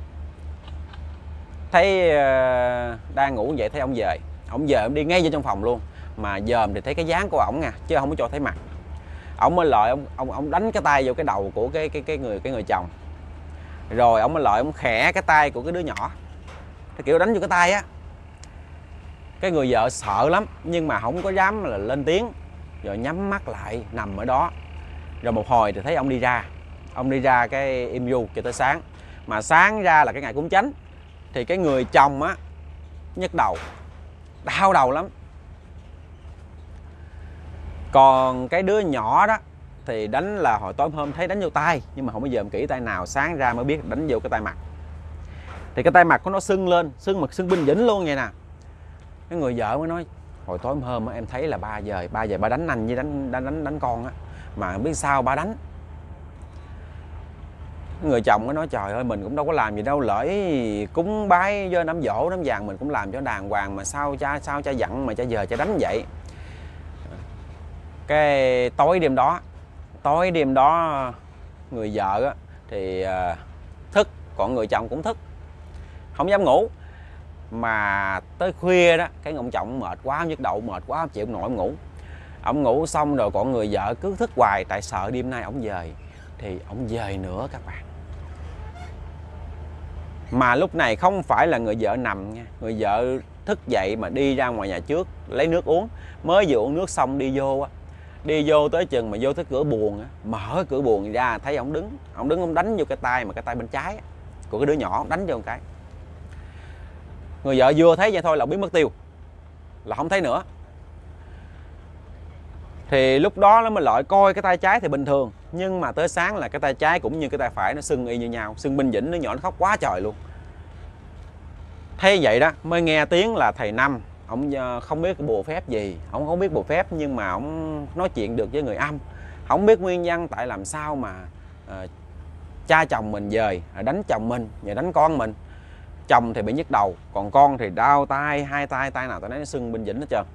thấy đang ngủ vậy thấy ông về ông đi ngay vô trong phòng luôn, mà dòm thì thấy cái dáng của ổng nha, chứ không có cho thấy mặt. Ông mới lợi ông đánh cái tay vô cái đầu của cái người chồng, rồi ông mới lợi ông khẽ cái tay của cái đứa nhỏ, cái kiểu đánh vô cái tay á. Cái người vợ sợ lắm nhưng mà không có dám là lên tiếng, rồi nhắm mắt lại nằm ở đó. Rồi một hồi thì thấy ông đi ra cái im du cho tới sáng. Mà sáng ra là cái ngày cúng chánh, thì cái người chồng á nhức đầu, đau đầu lắm. Còn cái đứa nhỏ đó thì đánh là hồi tối hôm thấy đánh vô tay, nhưng mà không bao giờ kỹ tay nào, sáng ra mới biết đánh vô cái tay mặt. Thì cái tay mặt của nó sưng lên, sưng binh vĩnh luôn vậy nè. Cái người vợ mới nói hồi tối hôm em thấy là 3 giờ ba đánh anh với đánh con á, mà không biết sao ba đánh. Người chồng mới nói trời ơi mình cũng đâu có làm gì đâu, lỡ cúng bái với đám giỗ đám vàng mình cũng làm cho đàng hoàng, mà sao cha giận mà cha giờ cha đánh vậy. Cái tối đêm đó người vợ á, thì thức, còn người chồng cũng thức, không dám ngủ. Mà tới khuya đó, cái ông chồng mệt quá, nhức đầu, mệt quá, chịu không nổi, ông ngủ. Ông ngủ xong rồi còn người vợ cứ thức hoài, tại sợ đêm nay ông về. Thì ông về nữa các bạn. Mà lúc này không phải là người vợ nằm nha. Người vợ thức dậy mà đi ra ngoài nhà trước lấy nước uống. Mới vừa uống nước xong đi vô á. Đi vô tới chừng mà vô tới cửa buồng á, mở cửa buồng ra thấy ông đứng. Ông đánh vô cái tay, mà cái tay bên trái á, của cái đứa nhỏ, đánh vô một cái. Người vợ vừa thấy vậy thôi là biến mất tiêu, là không thấy nữa. Thì lúc đó nó mới lại coi cái tay trái thì bình thường, nhưng mà tới sáng là cái tay trái cũng như cái tay phải nó sưng y như nhau, sưng binh vĩnh. Đứa nhỏ nó khóc quá trời luôn. Thế vậy đó mới nghe tiếng là thầy Năm, ông không biết cái bùa phép gì, ông không biết bùa phép, nhưng mà ông nói chuyện được với người âm. Không biết nguyên nhân tại làm sao mà cha chồng mình về đánh chồng mình và đánh con mình. Chồng thì bị nhức đầu, còn con thì đau tay, hai tay nào tay nấy nó sưng binh vĩnh hết trơn.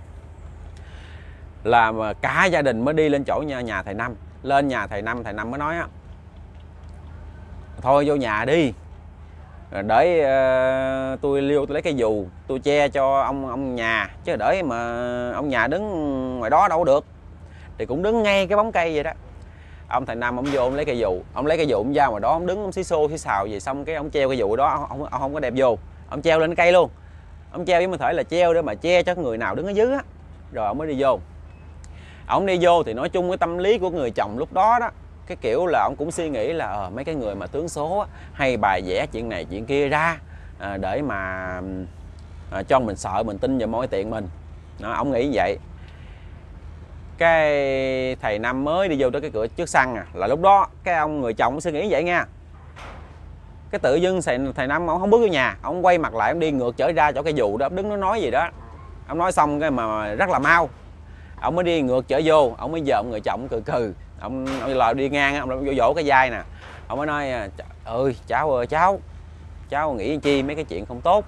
Là mà cả gia đình mới đi lên chỗ nhà thầy Năm. Lên nhà thầy Năm mới nói á, thôi vô nhà đi, để tôi liêu tôi lấy cái dù tôi che cho ông nhà, chứ để mà ông nhà đứng ngoài đó đâu được. Thì cũng đứng ngay cái bóng cây vậy đó. Ông thầy Năm ông vô ông lấy cây dù, ông lấy cây dù ông ra ngoài đó, ông đứng ông xí xô xí xào gì, xong cái ông treo cây dù đó, ông không có đẹp vô, ông treo lên cây luôn. Ông treo với mình thể là treo để mà che cho người nào đứng ở dưới á. Rồi ông mới đi vô. Ông đi vô thì nói chung cái tâm lý của người chồng lúc đó đó, cái kiểu là ông cũng suy nghĩ là mấy cái người mà tướng số á, hay bài vẽ chuyện này chuyện kia ra để mà cho mình sợ, mình tin vào mối tiền mình đó, ông nghĩ vậy. Cái thầy Năm mới đi vô tới cái cửa trước sân là lúc đó cái ông người chồng suy nghĩ vậy nha. Cái tự dưng thầy Năm ông không bước vô nhà, ông quay mặt lại, ông đi ngược trở ra chỗ cái dù đó, ông đứng nó nói gì đó. Ông nói xong cái mà rất là mau, ông mới đi ngược trở vô. Ông mới giờ ông người chồng ông là đi ngang, ông vỗ cái vai nè. Ông mới nói ơi cháu ơi, cháu nghĩ chi mấy cái chuyện không tốt.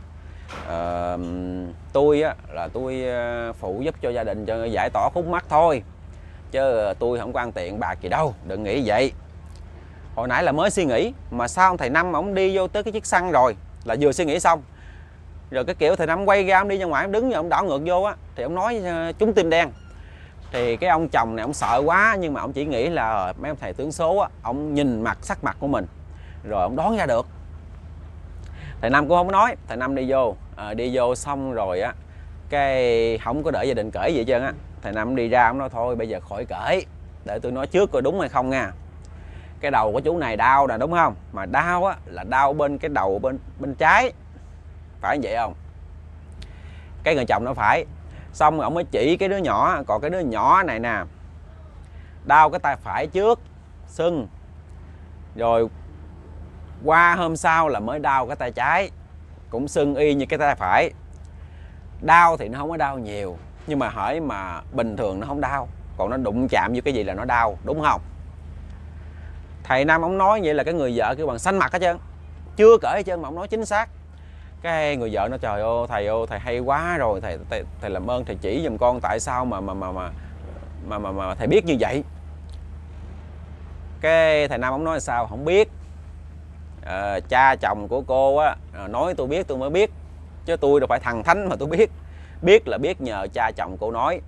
Tôi á là tôi phụ giúp cho gia đình, cho giải tỏa khúc mắc thôi, chứ tôi không có ăn tiền bạc gì đâu, đừng nghĩ vậy. Hồi nãy là mới suy nghĩ, mà sao thầy Năm ông đi vô tới cái chiếc xăng rồi là vừa suy nghĩ xong. Rồi cái kiểu thầy Năm quay ra, ông đi ra ngoài, ông đứng, ông đảo ngược vô á, thì ông nói trúng tim đen. Thì cái ông chồng này ông sợ quá, nhưng mà ông chỉ nghĩ là mấy ông thầy tướng số á, ông nhìn sắc mặt của mình rồi ông đoán ra được. Thầy Năm cũng không nói. Thầy Năm đi vô xong rồi á, cái không có đợi gia đình kể gì hết trơn á. Thầy Năm đi ra, ông nói thôi bây giờ khỏi kể, để tôi nói trước coi đúng hay không nha. Cái đầu của chú này đau nè, đúng không? Mà đau á là đau bên cái đầu bên trái, phải vậy không? Cái người chồng nó phải. Xong rồi ông mới chỉ cái đứa nhỏ, còn cái đứa nhỏ này nè, đau cái tay phải trước, sưng. Rồi qua hôm sau là mới đau cái tay trái, cũng sưng y như cái tay phải. Đau thì nó không có đau nhiều, nhưng mà hỏi mà bình thường nó không đau, còn nó đụng chạm vô cái gì là nó đau, đúng không? Thầy Năm ông nói vậy là cái người vợ kêu bằng xanh mặt hết trơn, chưa cởi hết trơn mà ông nói chính xác. Cái người vợ nó trời ơi thầy hay quá rồi, thầy làm ơn thầy chỉ giùm con tại sao mà thầy biết như vậy. Cái thầy Năm ông nói là sao không biết, cha chồng của cô á nói tôi biết tôi mới biết, chứ tôi đâu phải thần thánh mà tôi biết là biết nhờ cha chồng cô nói.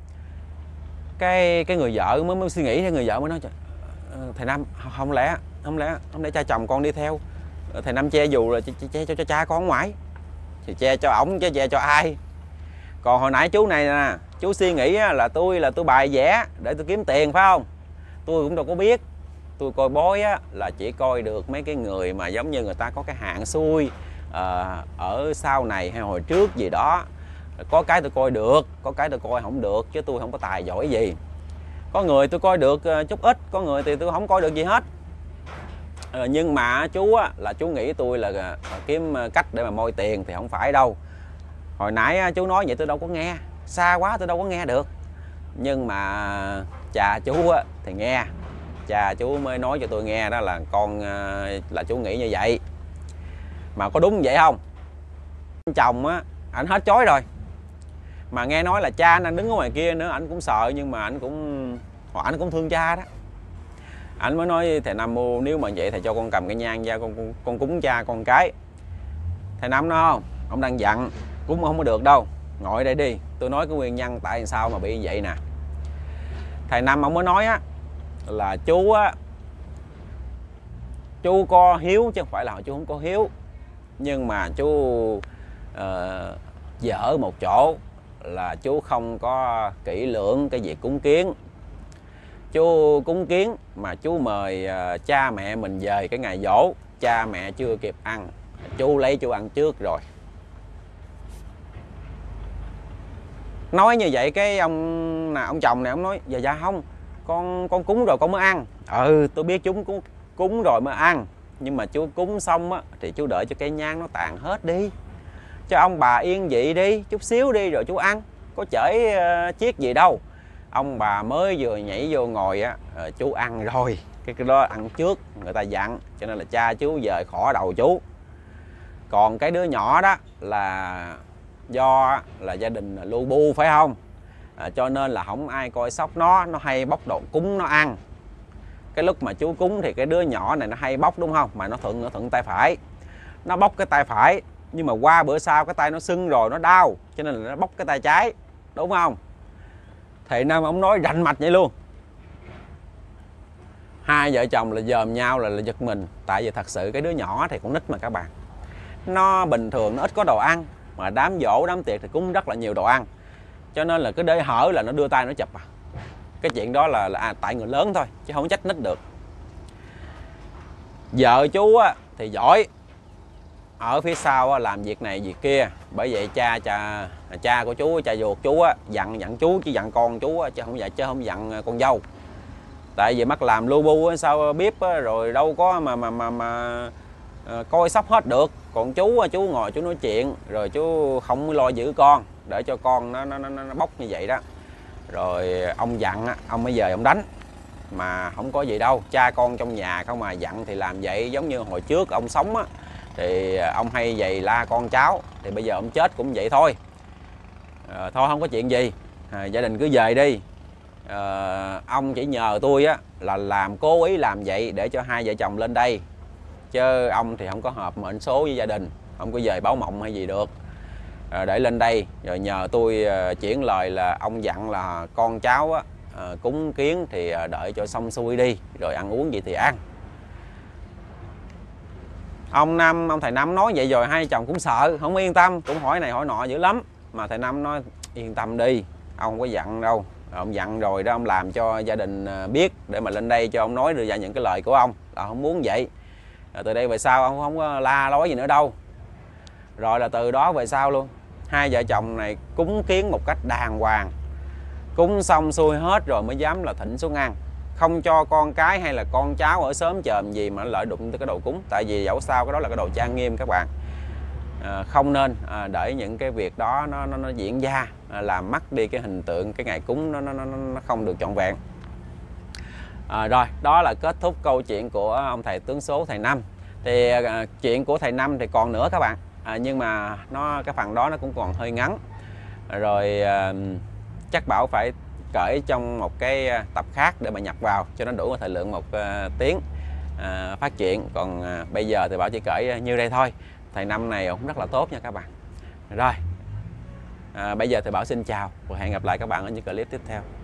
Cái người vợ mới suy nghĩ, người vợ mới nói thầy Năm không lẽ cha chồng con đi theo thầy Năm che dù là che cho cha con ngoài, thì che cho ổng chứ che cho ai. Còn hồi nãy chú này nè, chú suy nghĩ là tôi bài vẽ để tôi kiếm tiền phải không? Tôi cũng đâu có biết. Tôi coi bói á là chỉ coi được mấy cái người mà giống như người ta có cái hạn xui ở sau này hay hồi trước gì đó. Có cái tôi coi được, có cái tôi coi không được, chứ tôi không có tài giỏi gì. Có người tôi coi được chút ít, có người thì tôi không coi được gì hết. Nhưng mà chú á, là chú nghĩ tôi là kiếm cách để mà moi tiền thì không phải đâu. Hồi nãy chú nói vậy tôi đâu có nghe, xa quá tôi đâu có nghe được. Nhưng mà cha chú á, thì nghe. Cha chú mới nói cho tôi nghe đó là con là chú nghĩ như vậy. Mà có đúng vậy không? Chồng á, ảnh hết chối rồi. Mà nghe nói là cha anh đang đứng ở ngoài kia nữa, ảnh cũng sợ, nhưng mà ảnh cũng thương cha đó. Ảnh mới nói thầy Năm nếu mà vậy thầy cho con cầm cái nhang ra, con cúng cha con cái. Thầy Năm nói không, ông đang dặn cúng không có được đâu, ngồi đây đi, tôi nói cái nguyên nhân tại sao mà bị như vậy nè. Thầy Năm ông mới nói á là chú có hiếu chứ không phải là chú không có hiếu, nhưng mà chú dở một chỗ là chú không có kỹ lưỡng cái việc cúng kiến. Chú cúng kiến mà chú mời cha mẹ mình về cái ngày giỗ, cha mẹ chưa kịp ăn, chú lấy chú ăn trước rồi. Nói như vậy cái ông chồng này ông nói dạ không, con cúng rồi con mới ăn. Tôi biết chú cúng rồi mới ăn, nhưng mà chú cúng xong á thì chú đợi cho cây nhang nó tàn hết đi, cho ông bà yên vị đi chút xíu đi rồi chú ăn, có chởi chiếc gì đâu. Ông bà mới vừa nhảy vô ngồi á, chú ăn rồi, cái đó ăn trước người ta dặn, cho nên là cha chú dời khỏi đầu chú. Còn cái đứa nhỏ đó là do là gia đình lu bu phải không, cho nên là không ai coi sóc nó hay bóc đồ cúng nó ăn. Cái lúc mà chú cúng thì cái đứa nhỏ này nó hay bóc đúng không, mà nó thuận tay phải, nó bóc cái tay phải, nhưng mà qua bữa sau cái tay nó sưng rồi nó đau, cho nên là nó bóc cái tay trái đúng không. Thầy Năm ông nói rành mạch vậy luôn. Hai vợ chồng là dòm nhau là giật mình, tại vì thật sự cái đứa nhỏ thì con nít mà các bạn, nó bình thường nó ít có đồ ăn, mà đám giỗ đám tiệc thì cũng rất là nhiều đồ ăn, cho nên là cứ để hở là nó đưa tay nó chụp. Cái chuyện đó là tại người lớn thôi chứ không trách nít được. Vợ chú á, thì giỏi, ở phía sau á, làm việc này việc kia, bởi vậy cha của chú, cha ruột chú á, dặn chú chứ dặn con chú á, chứ không dặn con dâu. Tại vì mắc làm lu bu á, sao bếp á, rồi đâu có mà coi sóc hết được. Còn chú ngồi chú nói chuyện, rồi chú không lo giữ con, để cho con nó bóc như vậy đó. Rồi ông dặn á, ông mới về ông đánh, mà không có gì đâu, cha con trong nhà không mà dặn thì làm vậy. Giống như hồi trước ông sống á, thì ông hay giày la con cháu, thì bây giờ ông chết cũng vậy thôi. Thôi không có chuyện gì, gia đình cứ về đi. Ông chỉ nhờ tôi á là cố ý làm vậy để cho hai vợ chồng lên đây, chứ ông thì không có hợp mệnh số với gia đình, không có về báo mộng hay gì được. Để lên đây rồi nhờ tôi chuyển lời là ông dặn là con cháu á, cúng kiến thì đợi cho xong xuôi đi, rồi ăn uống gì thì ăn. Ông thầy Năm nói vậy rồi hai chồng cũng sợ, không yên tâm, cũng hỏi này hỏi nọ dữ lắm. Mà thầy Năm nói yên tâm đi, ông không có dặn đâu, ông dặn rồi đó, ông làm cho gia đình biết để mà lên đây cho ông nói đưa ra những cái lời của ông là không muốn vậy. Từ đây về sau ông không có la lối gì nữa đâu. Rồi là từ đó về sau luôn, hai vợ chồng này cúng kiến một cách đàng hoàng, cúng xong xuôi hết rồi mới dám là thịnh xuống ăn, không cho con cái hay là con cháu ở xóm chòm gì mà lợi dụng tới cái đồ cúng. Tại vì dẫu sao cái đó là cái đồ trang nghiêm các bạn, không nên để những cái việc đó nó diễn ra, làm mất đi cái hình tượng cái ngày cúng, nó không được trọn vẹn. Rồi đó là kết thúc câu chuyện của ông thầy tướng số thầy Năm. Thì chuyện của thầy Năm thì còn nữa các bạn, nhưng mà cái phần đó nó cũng còn hơi ngắn rồi. Chắc Bảo phải cởi trong một cái tập khác để mà nhập vào cho nó đủ thời lượng 1 tiếng phát triển. Còn bây giờ thì Bảo chỉ cởi như đây thôi. Thầy Năm này cũng rất là tốt nha các bạn. Rồi bây giờ thì Bảo xin chào và hẹn gặp lại các bạn ở những clip tiếp theo.